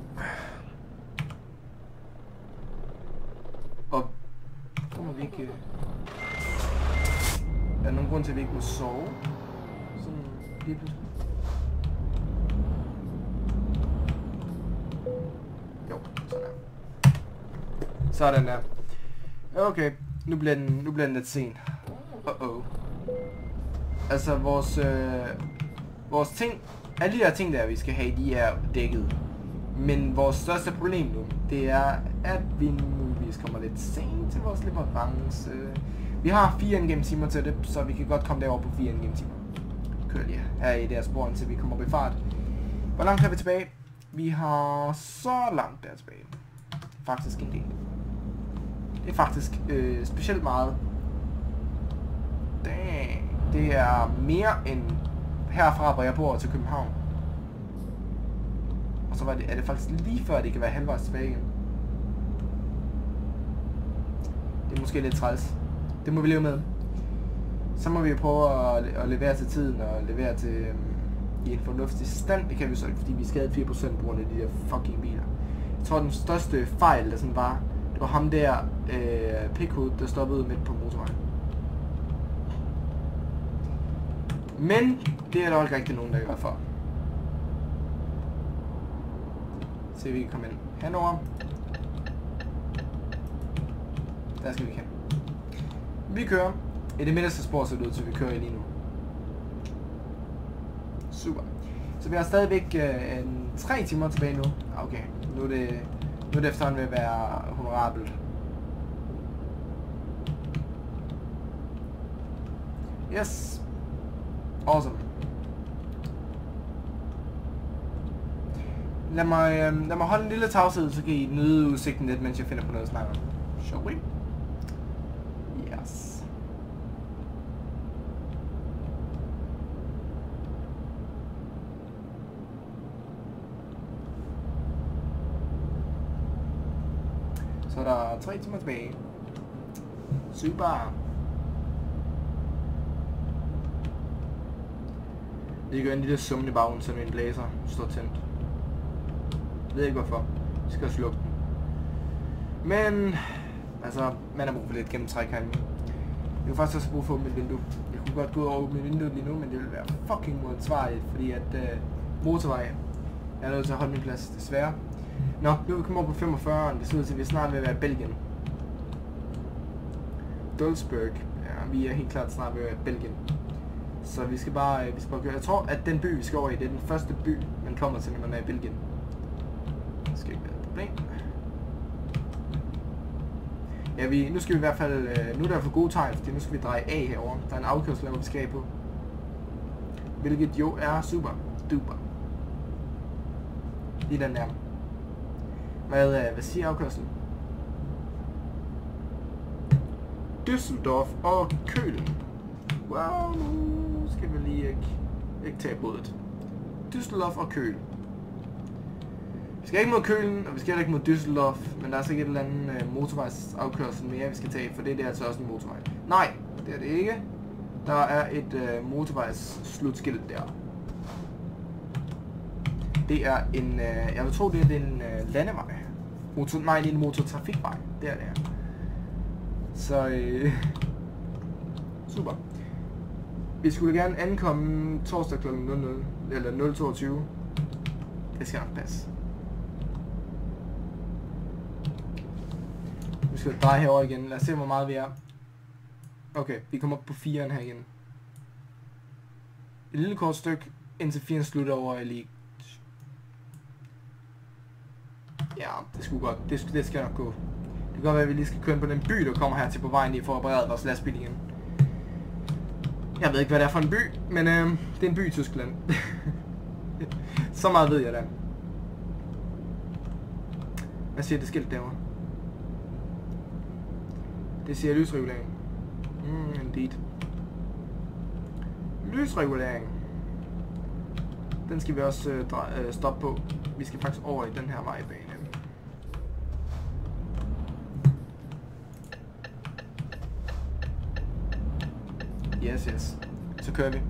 Og så må vi ikke... Er der nogen grund til, at vi ikke må sove? Sådan lige pludselig. Jo, sådan der. Sådan der. Okay, nu bliver den lidt sen. Altså vores ting, alle de her ting der vi skal have, de er dækket. Men vores største problem nu, det er, at vi muligvis kommer lidt sent til vores leverance. Vi har 4 endgame timer til det, så vi kan godt komme derover på 4 endgame timer. Kører lige her i det her spor, indtil vi kommer op i fart. Hvor langt er vi tilbage? Vi har så langt der tilbage. Faktisk en del. Det er faktisk specielt meget. Det er mere end herfra, hvor jeg bor, til København. Og så er det faktisk lige før, det kan være halvvejs tilbage igen. Det er måske lidt træls. Det må vi leve med. Så må vi jo prøve at levere til tiden og levere til i en fornuftig stand. Det kan vi så ikke, fordi vi er skadet 4% på grund af de der fucking biler. Jeg tror, den største fejl, der sådan var, det var ham der pikhoved, der stoppede midt på motorvejen. Men det er der ikke rigtig nogen, der gør for. Se, vi kan komme ind henover. Der skal vi hen. Vi kører. I det midterste spor ser det ud til, vi kører lige nu. Super. Så vi har stadigvæk 3 timer tilbage nu. Okay, nu er det efterhånden ved at være honorabelt. Yes. Awesome. Lad mig holde en lille tavshed, så kan I nyde udsigten lidt, mens jeg finder på noget at snakke om. Shall we? Yes. Så er der 3 timer tilbage. Super. Det gør en lille summen i bagen, som en blæser står tændt. Jeg ved ikke hvorfor. Jeg skal slukke den. Men Altså, man har brug for lidt gennemtræk herinde. Jeg kunne faktisk også bruge for mit vindue. Jeg kunne godt gå ud over mit vindue lige nu, men det ville være fucking uansvarligt, fordi at motorvej, jeg er nødt til at holde min plads, desværre. Nå, nu er vi kommet over på 45'eren, det ser ud til, at vi snart vil være i Belgien. Dulsberg, ja, vi er helt klart snart ved at være i Belgien. Så vi skal bare køre. Jeg tror, at den by, vi skal over i, det er den første by, man kommer til, når man er i Belgien. Det skal ikke være et problem. Ja, nu skal vi i hvert fald, nu er der for gode tegn, fordi nu skal vi dreje af herover. Der er en afkørsel, hvor vi skal af på. Hvilket jo er super duper. Lige den der. Hvad siger afkørselen? Düsseldorf og Köln. Wow, nu skal vi lige ikke tage bådet. Düsseldorf og Köln. Vi skal ikke mod Köln, og vi skal ikke mod Düsseldorf, men der er sikkert et eller andet motorvejsafkørsel mere, vi skal tage, for det er altså også en motorvej. Nej, det er det ikke. Der er et motorvejsslutskilt der. Det er en, jeg vil tro det er en landevej. Nej, det er en motortrafikvej. Det er det. Så, super. Vi skulle gerne ankomme torsdag kl. 00, eller 0:22. Det skal nok passe. Vi skal dreje herover igen. Lad os se, hvor meget vi er. Okay, vi kommer op på 4'eren her igen. Et lille kort stykke, indtil 4'eren slutter over i League. Ja, det skulle godt. Det skal nok gå. Det kan godt være, at vi lige skal køre på den by, der kommer her til på vejen lige for at berede vores lastbil igen. Jeg ved ikke, hvad det er for en by, men det er en by i Tyskland. Så meget ved jeg da. Hvad siger det skilt derovre? Det siger lysregulering. Indeed. Lysregulering. Den skal vi også stoppe på. Vi skal faktisk over i den her vejbane. Yes. Så kører vi.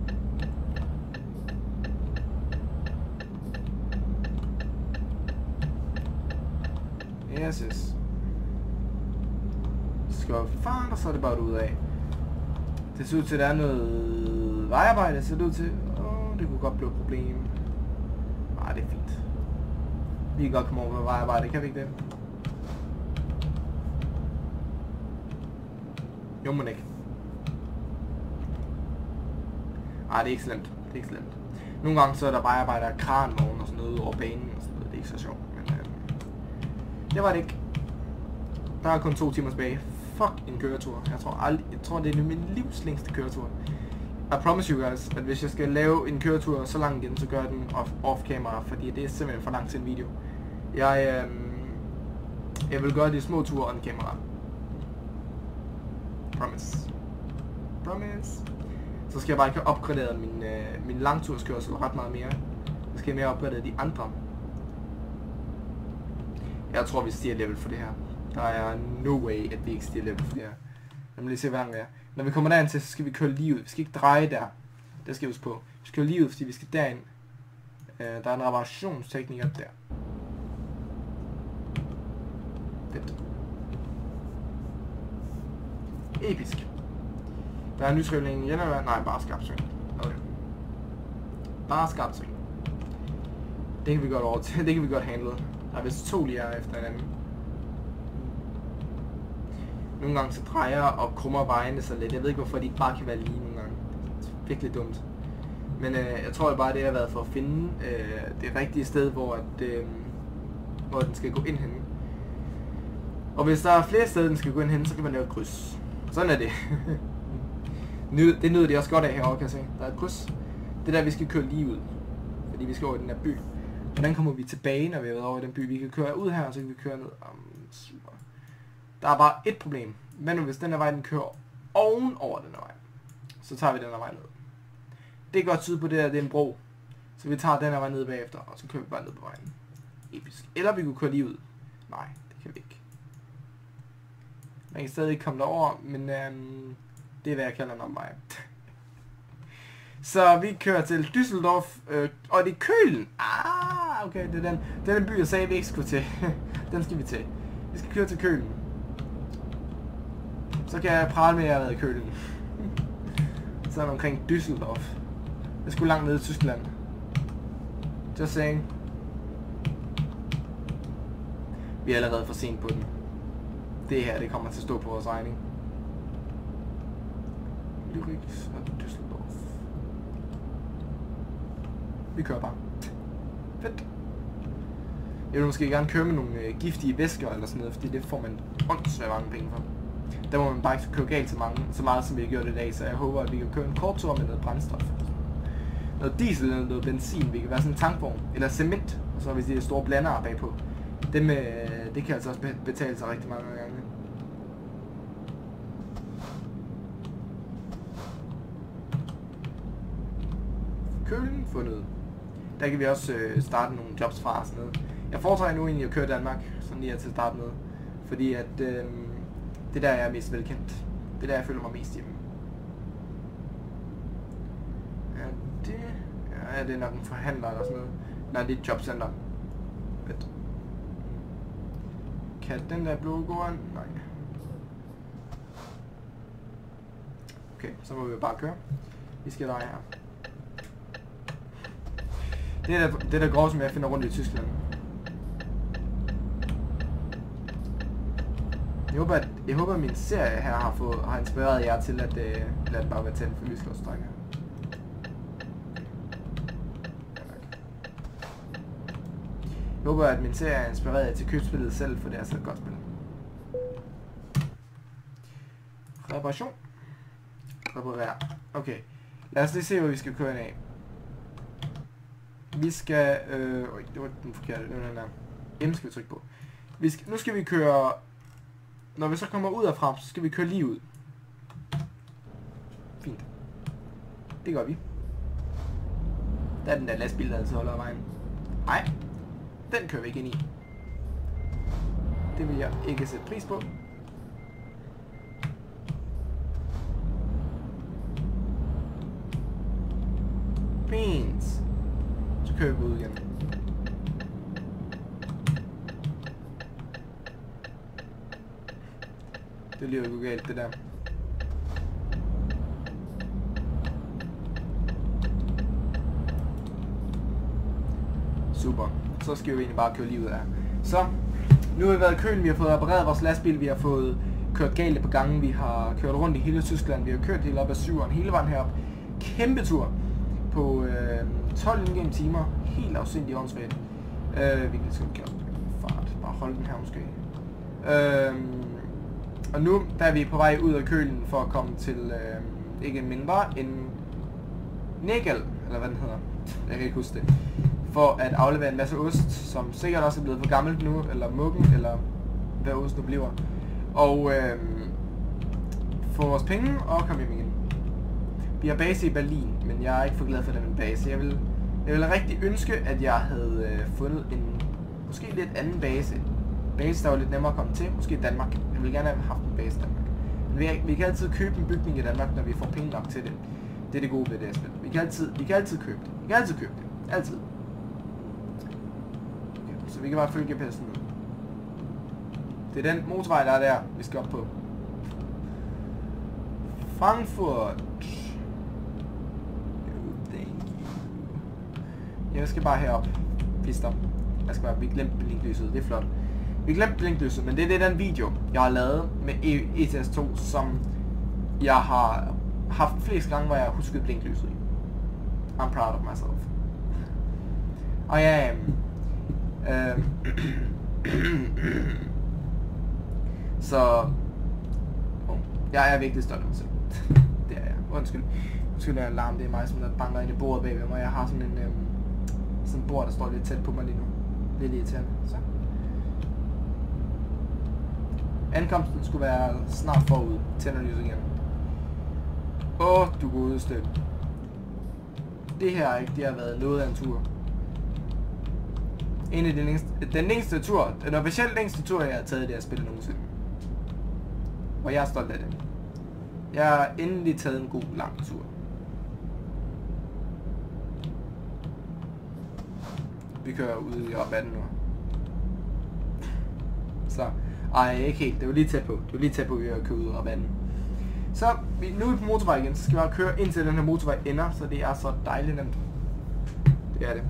Yes. Skal fart, og så er det bare ud af. Det ser ud til, at der er noget vejarbejde, det ser det ud til. Det kunne godt blive et problem. Nej, det er fint. Vi kan godt komme over med vejarbejde, kan vi ikke det? Jo, men ikke. Nej, det er ikke slemt. Det er ikke slemt. Nogle gange så er der vejarbejde af kranvogn og sådan noget over banen og sådan noget. Det er ikke så sjovt, men det var det ikke. Der er kun 2 timer tilbage. Fuck en køretur. Jeg tror det er min livs længste køretur. I promise you guys, at hvis jeg skal lave en køretur så langt igen, så gør jeg den off-camera, fordi det er simpelthen for langt til en video. Jeg vil gøre de små ture on-camera. Promise. Så skal jeg bare ikke have opgraderet min langturskørsel ret meget mere. Så skal jeg mere opgradere de andre. Jeg tror, vi stiger level for det her. Der er no way, at vi ikke stiger level for det her. Lad mig lige se, hvad vi er. Når vi kommer derind til, så skal vi køre lige ud. Vi skal ikke dreje der. Det skal vi huske på. Vi skal køre lige ud, fordi vi skal derind. Der er en reparationstekniker der. Fedt. Episk. Der er en lysregulering igen, eller nej, bare skarpsving. Okay. Bare skarpsving. Det kan vi godt over til. Det kan vi godt handle. Der er vist 2 lige efter hinanden. Nogle gange så drejer og krummer vejene så lidt. Jeg ved ikke, hvorfor de ikke bare kan være lige nogle gange. Det er virkelig dumt. Men jeg tror bare, det har været for at finde det rigtige sted, hvor den skal gå ind henne. Og hvis der er flere steder, den skal gå ind henne, så kan man lave et kryds. Sådan er det. Det nyder de også godt af herovre, kan jeg se. Der er et kryds. Det der, vi skal køre lige ud. Fordi vi skal over i den her by. Hvordan kommer vi tilbage, når vi har været over i den by? Vi kan køre ud her, og så kan vi køre ned. Super. Der er bare et problem. Hvad nu, hvis den her vej, den kører oven over den her vej? Så tager vi den her vej ned. Det kan godt tyde på det, at det er en bro. Så vi tager den her vej ned bagefter, og så kører vi bare ned på vejen. Episk. Eller vi kunne køre lige ud. Nej, det kan vi ikke. Man kan stadig ikke komme derover, men det er hvad jeg kalder en omvej. Så vi kører til Düsseldorf, og det er Köln. Okay, det er den by, jeg sagde, vi ikke skulle til. Den skal vi til. Vi skal køre til Köln. Så kan jeg prale med, at jeg har været i Køln. Så er det omkring Düsseldorf. Jeg skulle langt ned i Tyskland. Just saying. Vi er allerede for sent på den. Det her, det kommer til at stå på vores regning. Lyriks og Düsseldorf. Vi kører bare. Fedt. Jeg vil måske gerne køre med nogle giftige væsker eller sådan noget, fordi det får man åndssvagt mange penge for. Der må man bare ikke køre galt så meget som vi har gjort i dag, så jeg håber, at vi kan køre en kort tur med noget brændstof. Noget diesel eller noget benzin, vi kan være sådan en tankvogn, eller cement, og så har vi de store blandere bagpå. Det kan altså også betale sig rigtig mange gange. Køln fundet. Der kan vi også starte nogle jobs fra og sådan noget. Jeg foretrækker nu egentlig at køre Danmark, sådan lige til at starte med. Fordi at det der er mest velkendt. Det der jeg føler mig mest hjemme. Ja, det er nok en forhandler eller sådan noget. Nej, det er et jobcenter. Fedt. Kan den der blå gå an? Nej. Okay, så må vi jo bare køre. Vi skal dreje her. Det der grov, som jeg finder rundt i Tyskland. Jeg håber at min serie her har inspireret jer til at lade bare være tændt for lysklodsdrenge. Jeg håber at min serie har inspireret jer til købspillet selv, for det er så et godt spil. Reparation. Reparere. Okay. Lad os lige se, hvad vi skal køre ind af. Vi skal... det var den forkerte. Det var den der. M skal vi trykke på. Nu skal vi køre... Når vi så kommer ud af frem, så skal vi køre lige ud. Fint. Det gør vi. Der er den der lastbil, der altid holder af vejen. Nej. Den kører vi ikke ind i. Det vil jeg ikke sætte pris på. Fint. Så kører vi ud igen. Det er lige jo galt, det der. Super. Så skal vi egentlig bare køre livet af. Så, nu har vi været i Køln, vi har fået repareret vores lastbil, vi har fået kørt galt på gangen, vi har kørt rundt i hele Tyskland, vi har kørt helt op ad syveren, hele vejen herop. Kæmpe tur på 12 in-game timer. Helt afsindigt åndssvagt. Vi kan sgu ikke fart. Bare holde den her måske. Og nu der er vi på vej ud af Køln for at komme til ikke mindre end Nägel, eller hvad den hedder. Jeg kan ikke huske det. For at aflevere en masse ost, som sikkert også er blevet for gammelt nu, eller muggen, eller hvad ost nu bliver. Og få vores penge og komme hjem igen. Vi har base i Berlin, men jeg er ikke for glad for den base. Jeg vil rigtig ønske, at jeg havde fundet en måske lidt anden base. Base, der var lidt nemmere at komme til. Måske Danmark. Jeg vil gerne have haft en base i Danmark. Men vi kan altid købe en bygning i Danmark, når vi får penge nok til det. Det er det gode ved det her spil. Vi kan altid købe det. Vi kan altid købe det. Altid. Okay, så vi kan bare følge GPS'en ud. Det er den motorvej, der er der, vi skal op på. Frankfurt. Jeg skal bare herop. Pister. Jeg skal bare, vi glemte blinklyset, det er flot. Vi glemte blinklyset, men det er den video, jeg har lavet med ETS2, som jeg har haft flest gange, hvor jeg har husket blinklyset i. I'm proud of myself. Og ja, så jeg er virkelig stolt af mig selv. Det er jeg. Undskyld den alarm, det er mig, som der banker ind i bordet bagved mig. Jeg har sådan en sådan bord, der står lidt tæt på mig lige nu. Lidt irriterende. Så. Ankomsten skulle være snart forud. Tænder lys igen. Du gode stykke. Det her ikke, det har været noget af en tur. En af den længste tur, den officielt længste tur, jeg har taget i det her spil nogensinde. Og jeg er stolt af det. Jeg har endelig taget en god, lang tur. Vi kører ud i rabatten nu. Så, ej, ikke helt. Det var lige tæt på. Vi har kørt ud i rabatten. Så nu er vi på motorvej igen, så skal vi bare køre indtil den her motorvej ender, så det er så dejligt nemt. Det er det.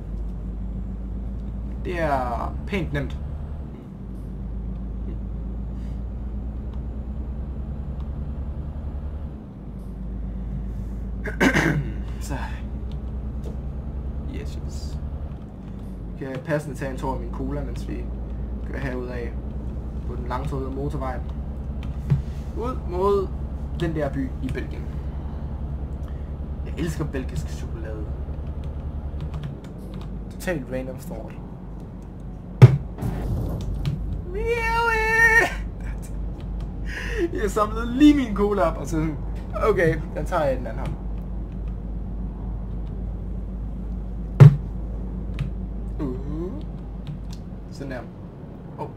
Det er pænt nemt. Så. Yes. Vi kan passende tage en tur af min cola, mens vi kører herudaf på den langtrådede motorvej. Ud mod den der by i Belgien. Jeg elsker belgisk chokolade. Totalt random thought. Really? Jeg samlede lige min cola op og så sådan, okay, den tager jeg i den anden hånd. Sådan der. Oh.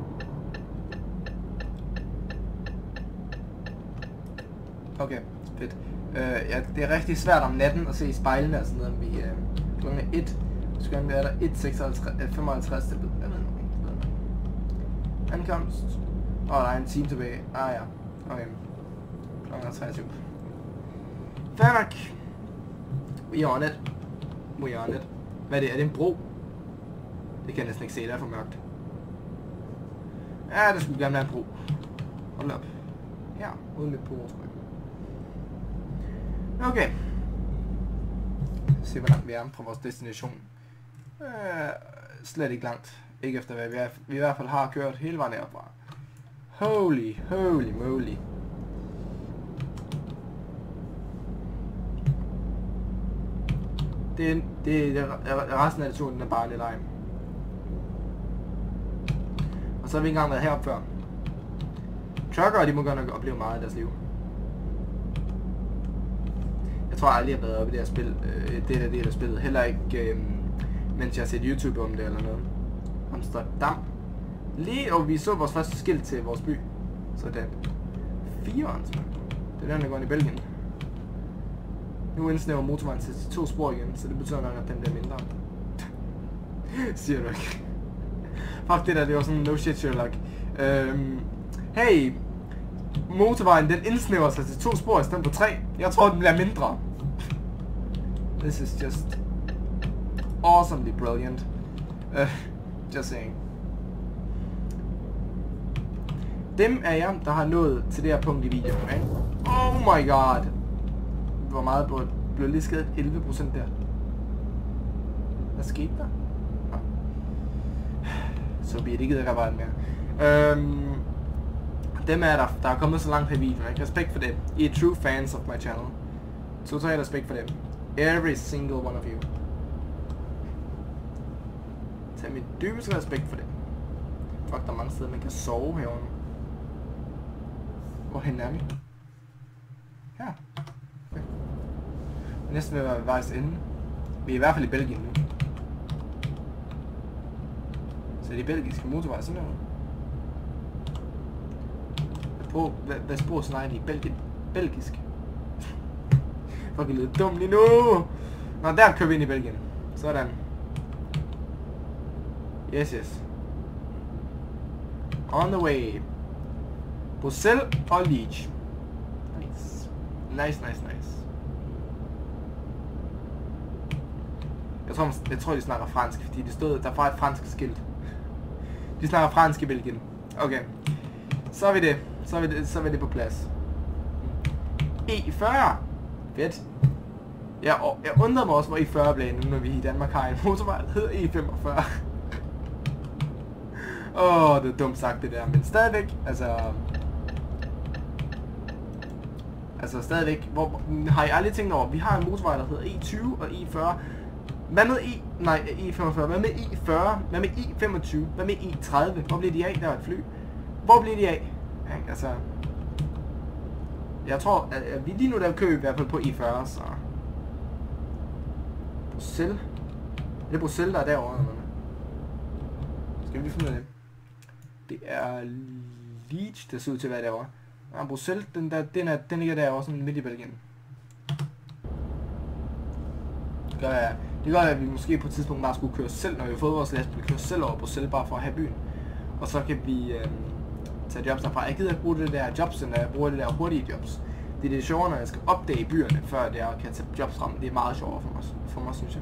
Okay, fedt. Ja, det er rigtig svært om natten at se i spejlene og sådan noget. Vi klokken er 1. Så klokken er der 1:55. Jeg ved ikke. Ankomst. Der er en time tilbage. Ah ja. Okay. Klokken er 23. Fair nok. We on it. We on it. Hvad er det? Er det en bro? Det kan jeg næsten ikke se, det er for mørkt. Ja, det skulle gerne være en bro. Hold op. Her, ude midt på vores bro. Okay. Se hvor langt vi er fra vores destination. Slet ikke langt. Ikke efter hvad vi i hvert fald har kørt hele vejen herfra. Holy moly. Resten af turen, den er bare lidt lejm. Og så har vi ikke engang været heroppe før. Truckere, de må godt nok opleve meget i deres liv. Jeg tror aldrig, jeg har været oppe i det her spil, det der del af spillet. Heller ikke, mens jeg har set YouTube om det eller noget. Amsterdam. Lige, og vi så vores første skilt til vores by. Sådan. 4'eren, så. Det er den, der går ind i Belgien. Nu indsnæver motorvejen til 2 spor igen, så det betyder nok, at den bliver mindre. Siger du ikke? Fuck det der, det var sådan no shit Sherlock. Hey, motorvejen den indsnæver sig til 2 spor i stedet for 3. Jeg tror den bliver mindre. This is just awesomely brilliant. Just saying. Dem af jer, der har nået til det her punkt i videoen, ikke? Oh my god. Hvor meget blev lige skadet? 11% der. Hvad skete der? Så bliver det ikke gider arbejde mere. Dem er der er kommet så langt her i videoen, ikke? Respekt for dem. I er true fans of my channel. Total respekt for dem. Every single one of you. Tag mit dybeste respekt for dem. Fuck, der er mange steder, man kan sove herovre. Hvorhen er vi? Her. Okay. Næsten vil være ved vejs ende. Vi er i hvert fald i Belgien nu. Så det er belgiske motorveje, sådan noget. Hvad spor snakker de i Belgien? Belgisk. Fucking lidt dum lige nu. Nå, der kører vi ind i Belgien. Sådan. Yes. On the way. Bruxelles og Liege. Nice. Jeg tror de snakker fransk, fordi det stod, der var et fransk skilt. De snakker fransk i Belgien. Okay. Så er vi det på plads. E40. Fedt. Jeg undrede mig også, hvor E40 blev nu, når vi i Danmark har en motorvej, der hedder E45. Det er dumt sagt det der, men stadigvæk, altså stadigvæk, har I aldrig tænkt over, vi har en motorvej, der hedder E20 og E40. Hvad med E45? Hvad med E40? Hvad med E25? Hvad med E30? Hvor bliver de af? Der var et fly. Hvor bliver de af? Ja, altså... Jeg tror, at vi lige nu der kører i hvert fald på E40, så... Bruxelles? Er det Bruxelles, der er derovre? Eller? Skal vi lige finde ud af det? Det er Liege, der ser ud til at være derovre. Ja, Bruxelles, den ligger derovre, sådan midt i Belgien. Det gør, at vi måske på et tidspunkt bare skulle køre selv, når vi har fået vores lastbil, køre selv over Bruxelles bare for at have byen. Og så kan vi tage jobs derfra. Jeg gider ikke bruge det der jobcenter, jeg bruger det der hurtige jobs. Det er sjovere, når jeg skal opdage byerne, før jeg kan tage jobs frem. Det er meget sjovere for mig, synes jeg.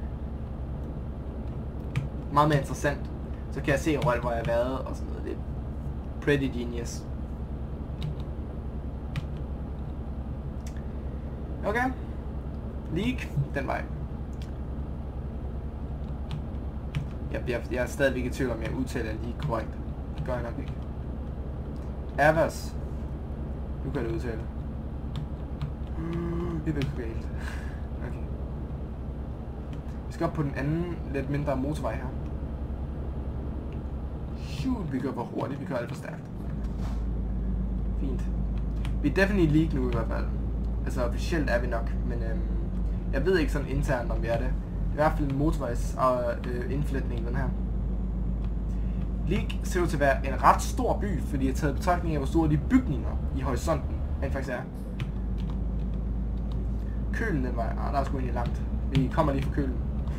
Meget mere interessant. Så kan jeg se hvor jeg har været og sådan noget. Det er pretty genius. Okay. League, den vej. Jeg er stadigvæk i tvivl om jeg udtaler League korrekt. Det gør jeg nok ikke. Avers. Nu kan jeg det udtale. Det er virkelig galt. Okay. Vi skal op på den anden, lidt mindre motorvej her. Shoot, vi kører for hurtigt, vi kører alt for stærkt. Fint. Vi er definitely League nu i hvert fald. Altså officielt er vi nok, men jeg ved ikke sådan internt om vi er det. I hvert fald en motorvejs indflætning den her. League ser ud til at være en ret stor by, fordi jeg har taget betragtning af hvor store de bygninger i horisonten rent faktisk er. Kølen den vej, der er sgu egentlig langt. Vi kommer lige fra Kølen.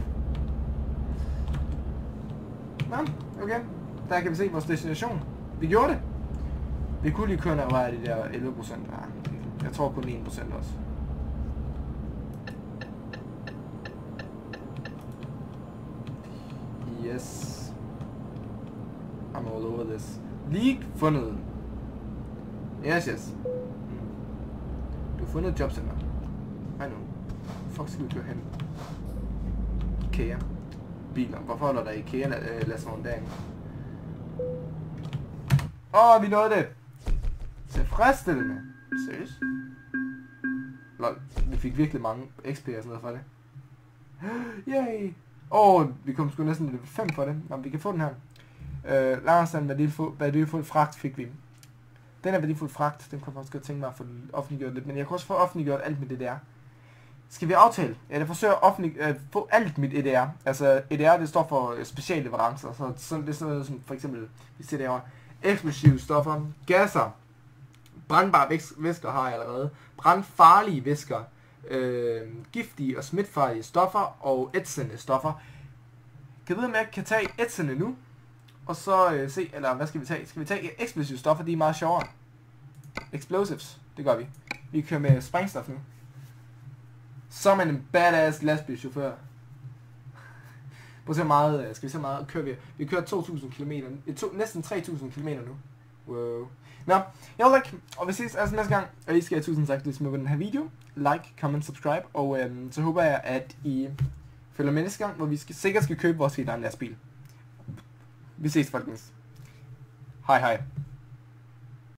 Nå, okay. Der kan vi se vores destination. Vi gjorde det. Vi kunne lige køre ned de der 11%. Jeg tror kun 1% også. Yes. I'm all over this. League fundet. Yes. Du har fundet et jobcenter. I know. Fuck skal vi køre hen? IKEA. Biler. Hvorfor holder der IKEA lastevogn derinde? Vi nåede det. Tilfredsstillende. Seriøst? Lol, vi fik virkelig mange XP og sådan noget for det. Yay! Vi kom sgu næsten level 5 for det. Nå, vi kan få den her. Langstand værdifuld fragt fik vi. Den er værdifuld fragt, den kunne jeg faktisk godt tænke mig at få offentliggjort lidt, men jeg kan også få offentliggjort alt mit EDR. Skal vi aftale? Jeg forsøger at få alt mit EDR. Altså EDR det står for specialleverancer, så det er sådan noget som for eksempel, vi ser derovre, eksplosive stoffer, gasser, brandbare væsker har jeg allerede, brandfarlige væsker, giftige og smitfarlige stoffer og ætsende stoffer. Kan jeg vide, om jeg kan tage ætsende nu? Og så se, eller hvad skal vi tage? Skal vi tage eksplosive stoffer? De er meget sjovere. Explosives, det gør vi. Vi kører med sprængstof nu. Som en badass lastbilchauffør. Prøv at se meget, skal vi se meget kører vi? Vi kører 2.000 km, næsten 3.000 km nu. Wow. Nå, jeg vil like, og vi ses altså næste gang. Og I skal have tusind tak, hvis I må den her video. Like, comment, subscribe. Og så håber jeg, at I følger med næste gang, hvor vi sikkert skal købe vores helt egen lastbil. Vi ses folkens. Hej hej.